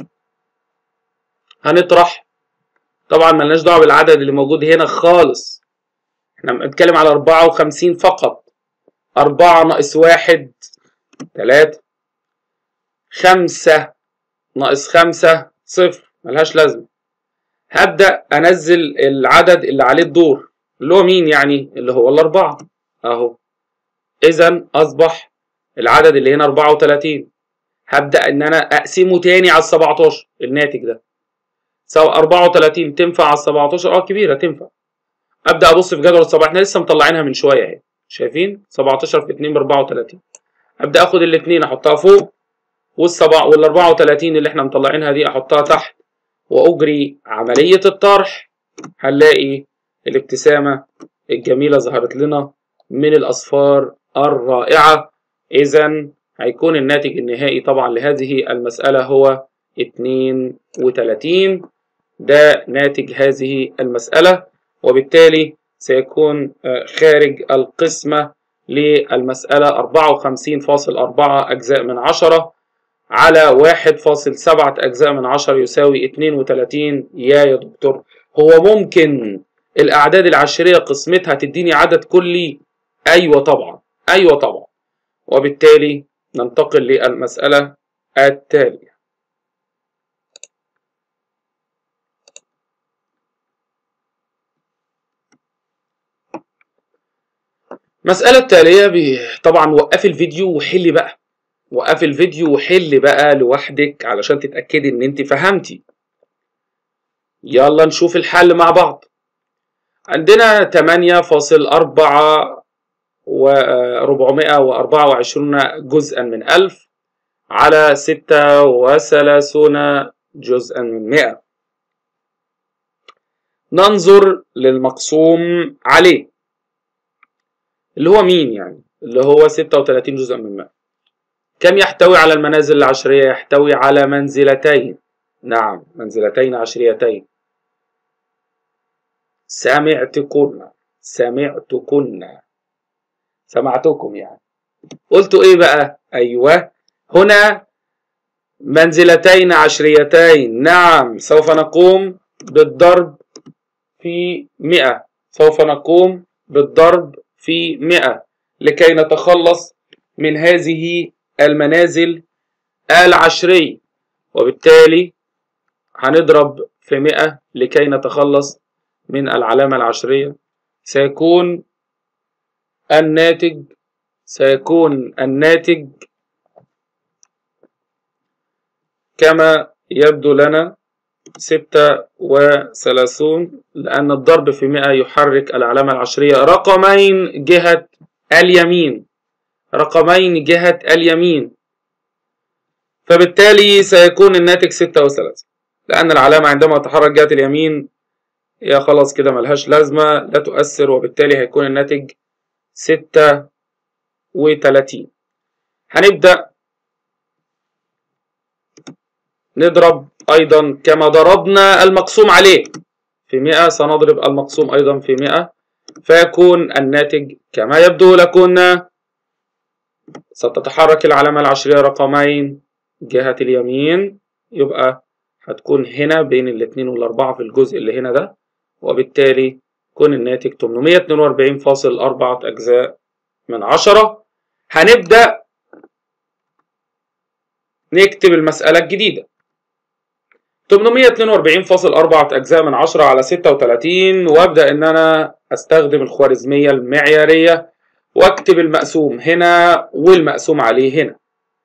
هنطرح، طبعا ملناش دعوه بالعدد اللي موجود هنا خالص، احنا بنتكلم على 54 فقط. 4 ناقص 1 3. 5 ناقص 5 0 ملهاش لازمه. هبدأ أنزل العدد اللي عليه الدور اللي هو مين يعني؟ اللي هو الأربعة أهو. إذا أصبح العدد اللي هنا 34. هبدأ إن أنا أقسمه تاني على 17 الناتج ده. سواء 34 تنفع على 17 كبيرة تنفع. أبدأ أبص في جدول الصباح، إحنا لسه مطلعينها من شوية أهي، شايفين 17 في 2 ب 34. أبدأ آخد الاتنين أحطها فوق، وال 34 اللي إحنا مطلعينها دي أحطها تحت، وأجري عملية الطرح. هنلاقي الابتسامة الجميلة ظهرت لنا من الأصفار الرائعة. إذا هيكون الناتج النهائي طبعا لهذه المسألة هو 32. ده ناتج هذه المسألة، وبالتالي سيكون خارج القسمة للمسألة 54.4 أجزاء من 10 على 1.7 أجزاء من 10 يساوي 32. يا دكتور، هو ممكن الأعداد العشرية قسمتها تديني عدد كلي؟ أيوة طبعا، أيوة طبعا. وبالتالي ننتقل للمسألة التالية. المسألة التالية طبعا وقفي الفيديو وحلي بقى، وقفي الفيديو وحلي بقى لوحدك علشان تتأكدي إن أنت فهمتي. يلا نشوف الحل مع بعض. عندنا 8.4 و424 جزءا من 1000 على 36 جزءا من 100. ننظر للمقسوم عليه اللي هو مين يعني؟ اللي هو 36 جزءا من 100. كم يحتوي على المنازل العشرية؟ يحتوي على منزلتين. نعم، منزلتين عشريتين. سمعتكم يعني. قلتوا ايه بقى؟ ايوه، هنا منزلتين عشريتين. نعم، سوف نقوم بالضرب في 100. سوف نقوم بالضرب في 100 لكي نتخلص من هذه المنازل العشرية، وبالتالي هنضرب في 100 لكي نتخلص من العلامة العشرية. سيكون الناتج كما يبدو لنا 36، لأن الضرب في 100 يحرك العلامة العشرية رقمين جهة اليمين، رقمين جهة اليمين. فبالتالي سيكون الناتج 36، لأن العلامة عندما تتحرك جهة اليمين هي خلاص كده ملهاش لازمة، لا تؤثر، وبالتالي هيكون الناتج 36. هنبدأ نضرب أيضا كما ضربنا المقسوم عليه في 100، سنضرب المقسوم أيضا في 100، فيكون الناتج كما يبدو لكم. ستتحرك العلامة العشرية رقمين جهة اليمين، يبقى هتكون هنا بين الاثنين والأربعة في الجزء اللي هنا ده، وبالتالي يكون الناتج 842.4 أجزاء من 10. هنبدأ نكتب المسألة الجديدة. 842.4 أجزاء من 10 على 36، وأبدأ إن أنا أستخدم الخوارزمية المعيارية وأكتب المقسوم هنا والمقسوم عليه هنا.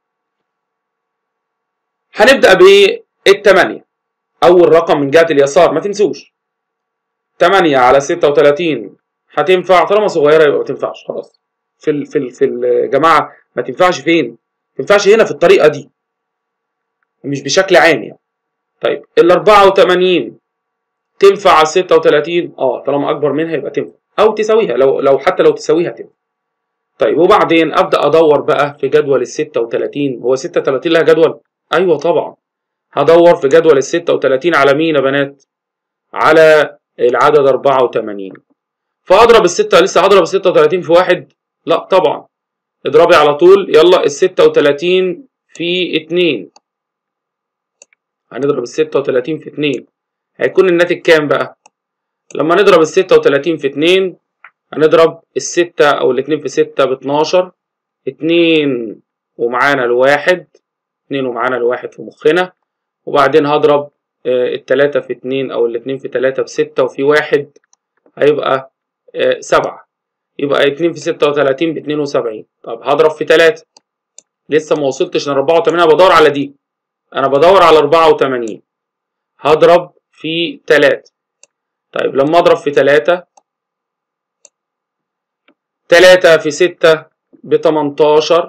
هنبدأ بال8، أول رقم من جهة اليسار ما تنسوش. 8 على 36 هتنفع، طالما صغيرة يبقى ما تنفعش خلاص. في الجماعة ما تنفعش فين؟ ما تنفعش هنا في الطريقة دي، مش بشكل عام يعني. طيب ال 84 تنفع على 36؟ طالما أكبر منها يبقى تنفع، أو تساويها، حتى لو تساويها تنفع. طيب وبعدين أبدأ أدور بقى في جدول ال 36. هو 36 لها جدول؟ أيوه طبعا. هدور في جدول ال 36 على مين يا بنات؟ على العدد 84. فأضرب لسه هضرب ال 36 في 1؟ لا طبعا. اضربي على طول، يلا ال 36 في 2. هنضرب ال 36 في 2، هيكون الناتج كام بقى؟ لما نضرب ال 36 في 2 هنضرب الستة أو الاتنين في 6 ب 12، 2 ومعانا الواحد، 2 ومعانا الواحد في مخنا، وبعدين هضرب التلاتة في 2 أو الاتنين في 3 ب6 وفي 1 هيبقى 7، يبقى 2 في 36 ب 72. طب هضرب في 3، لسه ما وصلتش ل 84، أنا بدور على دي، أنا بدور على 84. هضرب في 3. طيب لما أضرب في 3 في 6 ب 18،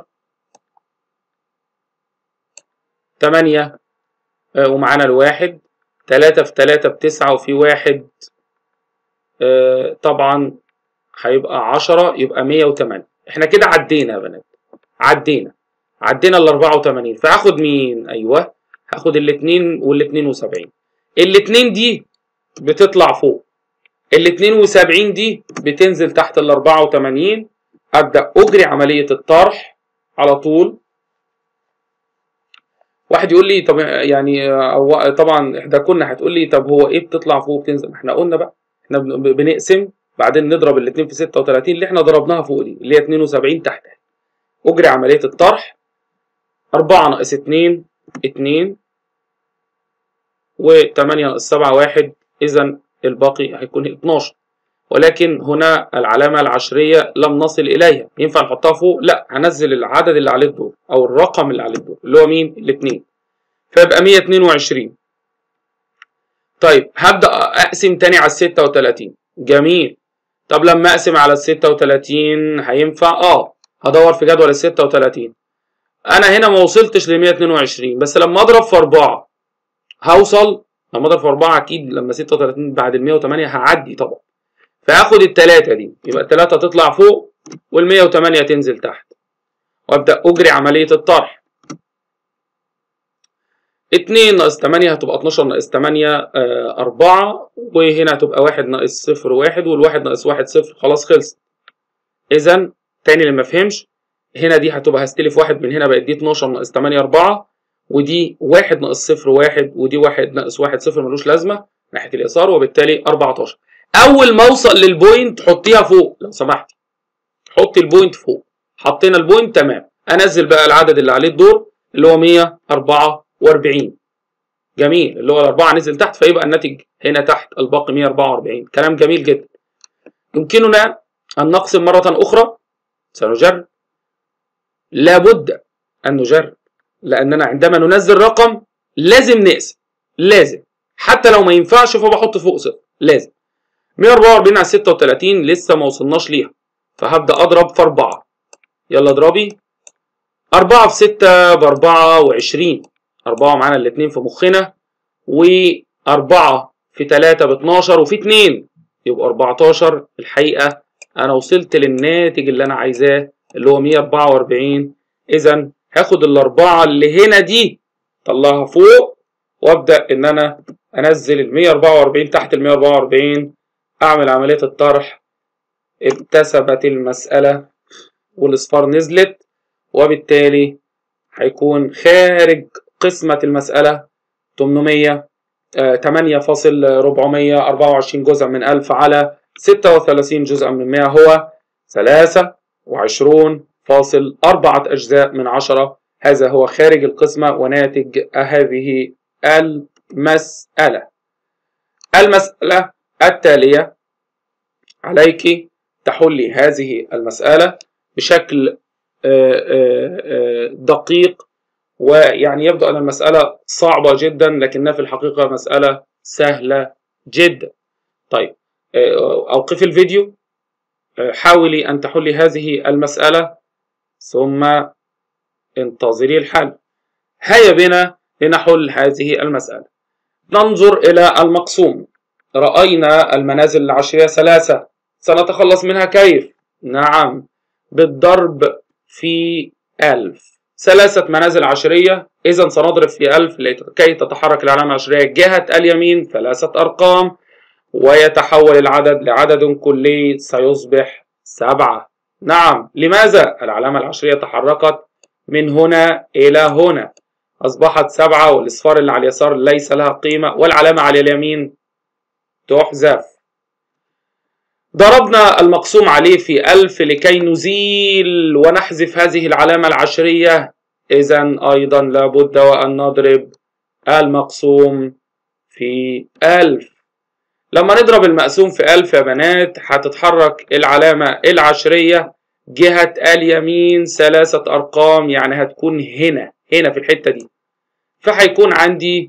8 ومعانا الواحد، 3 في 3 ب9 وفي 1 طبعا هيبقى 10، يبقى 108. احنا كده عدينا يا بنات، عدينا ال 84. فهاخد مين؟ ايوه هاخد الاثنين وال72. الاثنين دي بتطلع فوق، ال72 دي بتنزل تحت ال 84. ابدا اجري عمليه الطرح على طول. واحد يقول لي طب يعني طبعا احنا كنا هتقول لي طب هو ايه بتطلع فوق وبتنزل؟ احنا قلنا بقى احنا بنقسم، بعدين نضرب الاثنين في 36 اللي احنا ضربناها فوق دي اللي هي 72 تحتها. اجري عمليه الطرح. 4 ناقص 2 2، و8 ناقص 7 1، اذا الباقي هيكون 12. ولكن هنا العلامه العشريه لم نصل اليها، ينفع نحطها فوق؟ لا، هنزل العدد اللي عليه الدور او الرقم اللي عليه الدور اللي هو مين؟ الاثنين، فيبقى 122. طيب هبدأ أقسم تاني على 36. جميل. طب لما أقسم على 36 هينفع؟ هدور في جدول ال 36. أنا هنا ما وصلتش ل 122، بس لما أضرب في 4 هوصل. لما أضرب في 4 أكيد لما 36 بعد ال 108 هعدي طبعا. فهاخد التلاتة دي، يبقى التلاتة تطلع فوق وال 108 تنزل تحت، وأبدأ أجري عملية الطرح. 2 ناقص 8 هتبقى 12 ناقص 8 4، وهنا هتبقى 1 ناقص 0 1، والواحد ناقص 1 0. خلاص خلص. إذا تاني اللي ما فهمش، هنا دي هتبقى هستلف 1 من هنا، بقت دي 12 ناقص 8 4، ودي 1 ناقص 0 1، ودي 1 ناقص 1 0 ملوش لازمة ناحية اليسار، وبالتالي 14. أول ما أوصل للبوينت حطيها فوق لو سمحتي، حطي البوينت فوق. حطينا البوينت تمام، أنزل بقى العدد اللي عليه الدور اللي هو 144. جميل، اللي هو الأربعة نزل تحت، فيبقى الناتج هنا تحت الباقي 144. كلام جميل جدا. يمكننا أن نقسم مرة أخرى، سنجرب. لابد أن نجرب، لأننا عندما ننزل رقم لازم نقسم، لازم، حتى لو ما ينفعش فبحط فوق صفر لازم. 144 على 36 لسه ما وصلناش ليها، فهبدأ أضرب في 4. يلا اضربي. 4 في 6 ب 24. 4 معانا الاثنين في مخنا، و4 في 3 ب 12، وفي 2 يبقى 14. الحقيقة أنا وصلت للناتج اللي أنا عايزاه اللي هو 144. إذا هاخد الأربعة اللي هنا دي طلعها فوق، وابدأ ان انا انزل ال 144 تحت ال 144، اعمل عملية الطرح، ابتسمت المسألة والاصفار نزلت، وبالتالي هيكون خارج قسمة المسألة 8.424 جزء من 1000 على 36 جزءا من 100 هو 23.4 أجزاء من 10. هذا هو خارج القسمة وناتج هذه المسألة. المسألة التالية عليك تحلي هذه المسألة بشكل دقيق، ويعني يبدو أن المسألة صعبة جدا لكنها في الحقيقة مسألة سهلة جدا. طيب أوقف الفيديو، حاولي أن تحلي هذه المسألة ثم انتظري الحل. هيا بنا لنحل هذه المسألة. ننظر إلى المقسوم. رأينا المنازل العشرية 3، سنتخلص منها كيف؟ نعم، بالضرب في 1000. 3 منازل عشرية، إذا سنضرب في 1000 لكي تتحرك العلامة العشرية جهة اليمين 3 أرقام، ويتحول العدد لعدد كلي سيصبح 7. نعم، لماذا؟ العلامة العشرية تحركت من هنا إلى هنا، أصبحت 7، والأصفار اللي على اليسار ليس لها قيمة، والعلامة على اليمين تحذف. ضربنا المقسوم عليه في 1000 لكي نزيل ونحذف هذه العلامة العشرية، إذن أيضا لابد وأن نضرب المقسوم في 1000. لما نضرب المقسوم في 1000 يا بنات هتتحرك العلامة العشرية جهة اليمين 3 أرقام، يعني هتكون هنا في الحتة دي، فهيكون عندي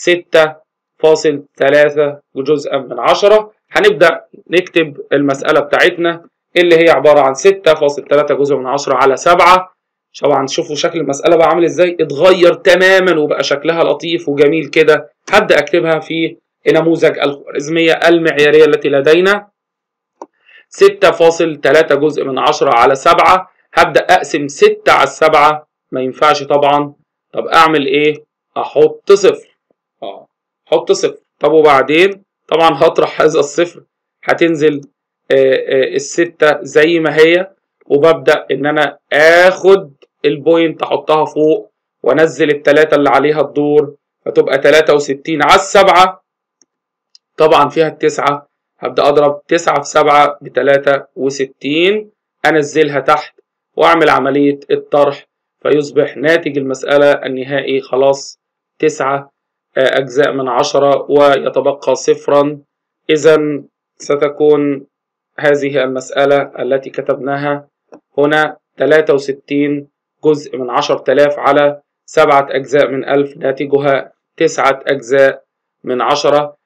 6.3 جزءا من 10. هنبدأ نكتب المسألة بتاعتنا اللي هي عبارة عن 6.3 جزء من 10 على 7. طبعا شوفوا شكل المسألة بقى عامل ازاي، اتغير تماما وبقى شكلها لطيف وجميل كده. هبدأ اكتبها في نموذج الخوارزمية المعيارية التي لدينا. 6.3 جزء من 10 على 7. هبدأ اقسم 6 على 7، ما ينفعش طبعا. طب اعمل ايه؟ احط صفر. حط صفر. طب وبعدين طبعا هطرح هذا الصفر، هتنزل الستة زي ما هي، وببدأ ان انا اخد البوينت احطها فوق وانزل التلاتة اللي عليها الدور، فتبقى 63 على 7. طبعا فيها التسعة، هبدأ اضرب 9 في 7 ب63، انزلها تحت واعمل عملية الطرح، فيصبح ناتج المسألة النهائي خلاص 9 أجزاء من 10 ويتبقى صفرا. إذا ستكون هذه المسألة التي كتبناها هنا 63 جزء من 10,000 على 7 أجزاء من 1000، ناتجها 9 أجزاء من 10.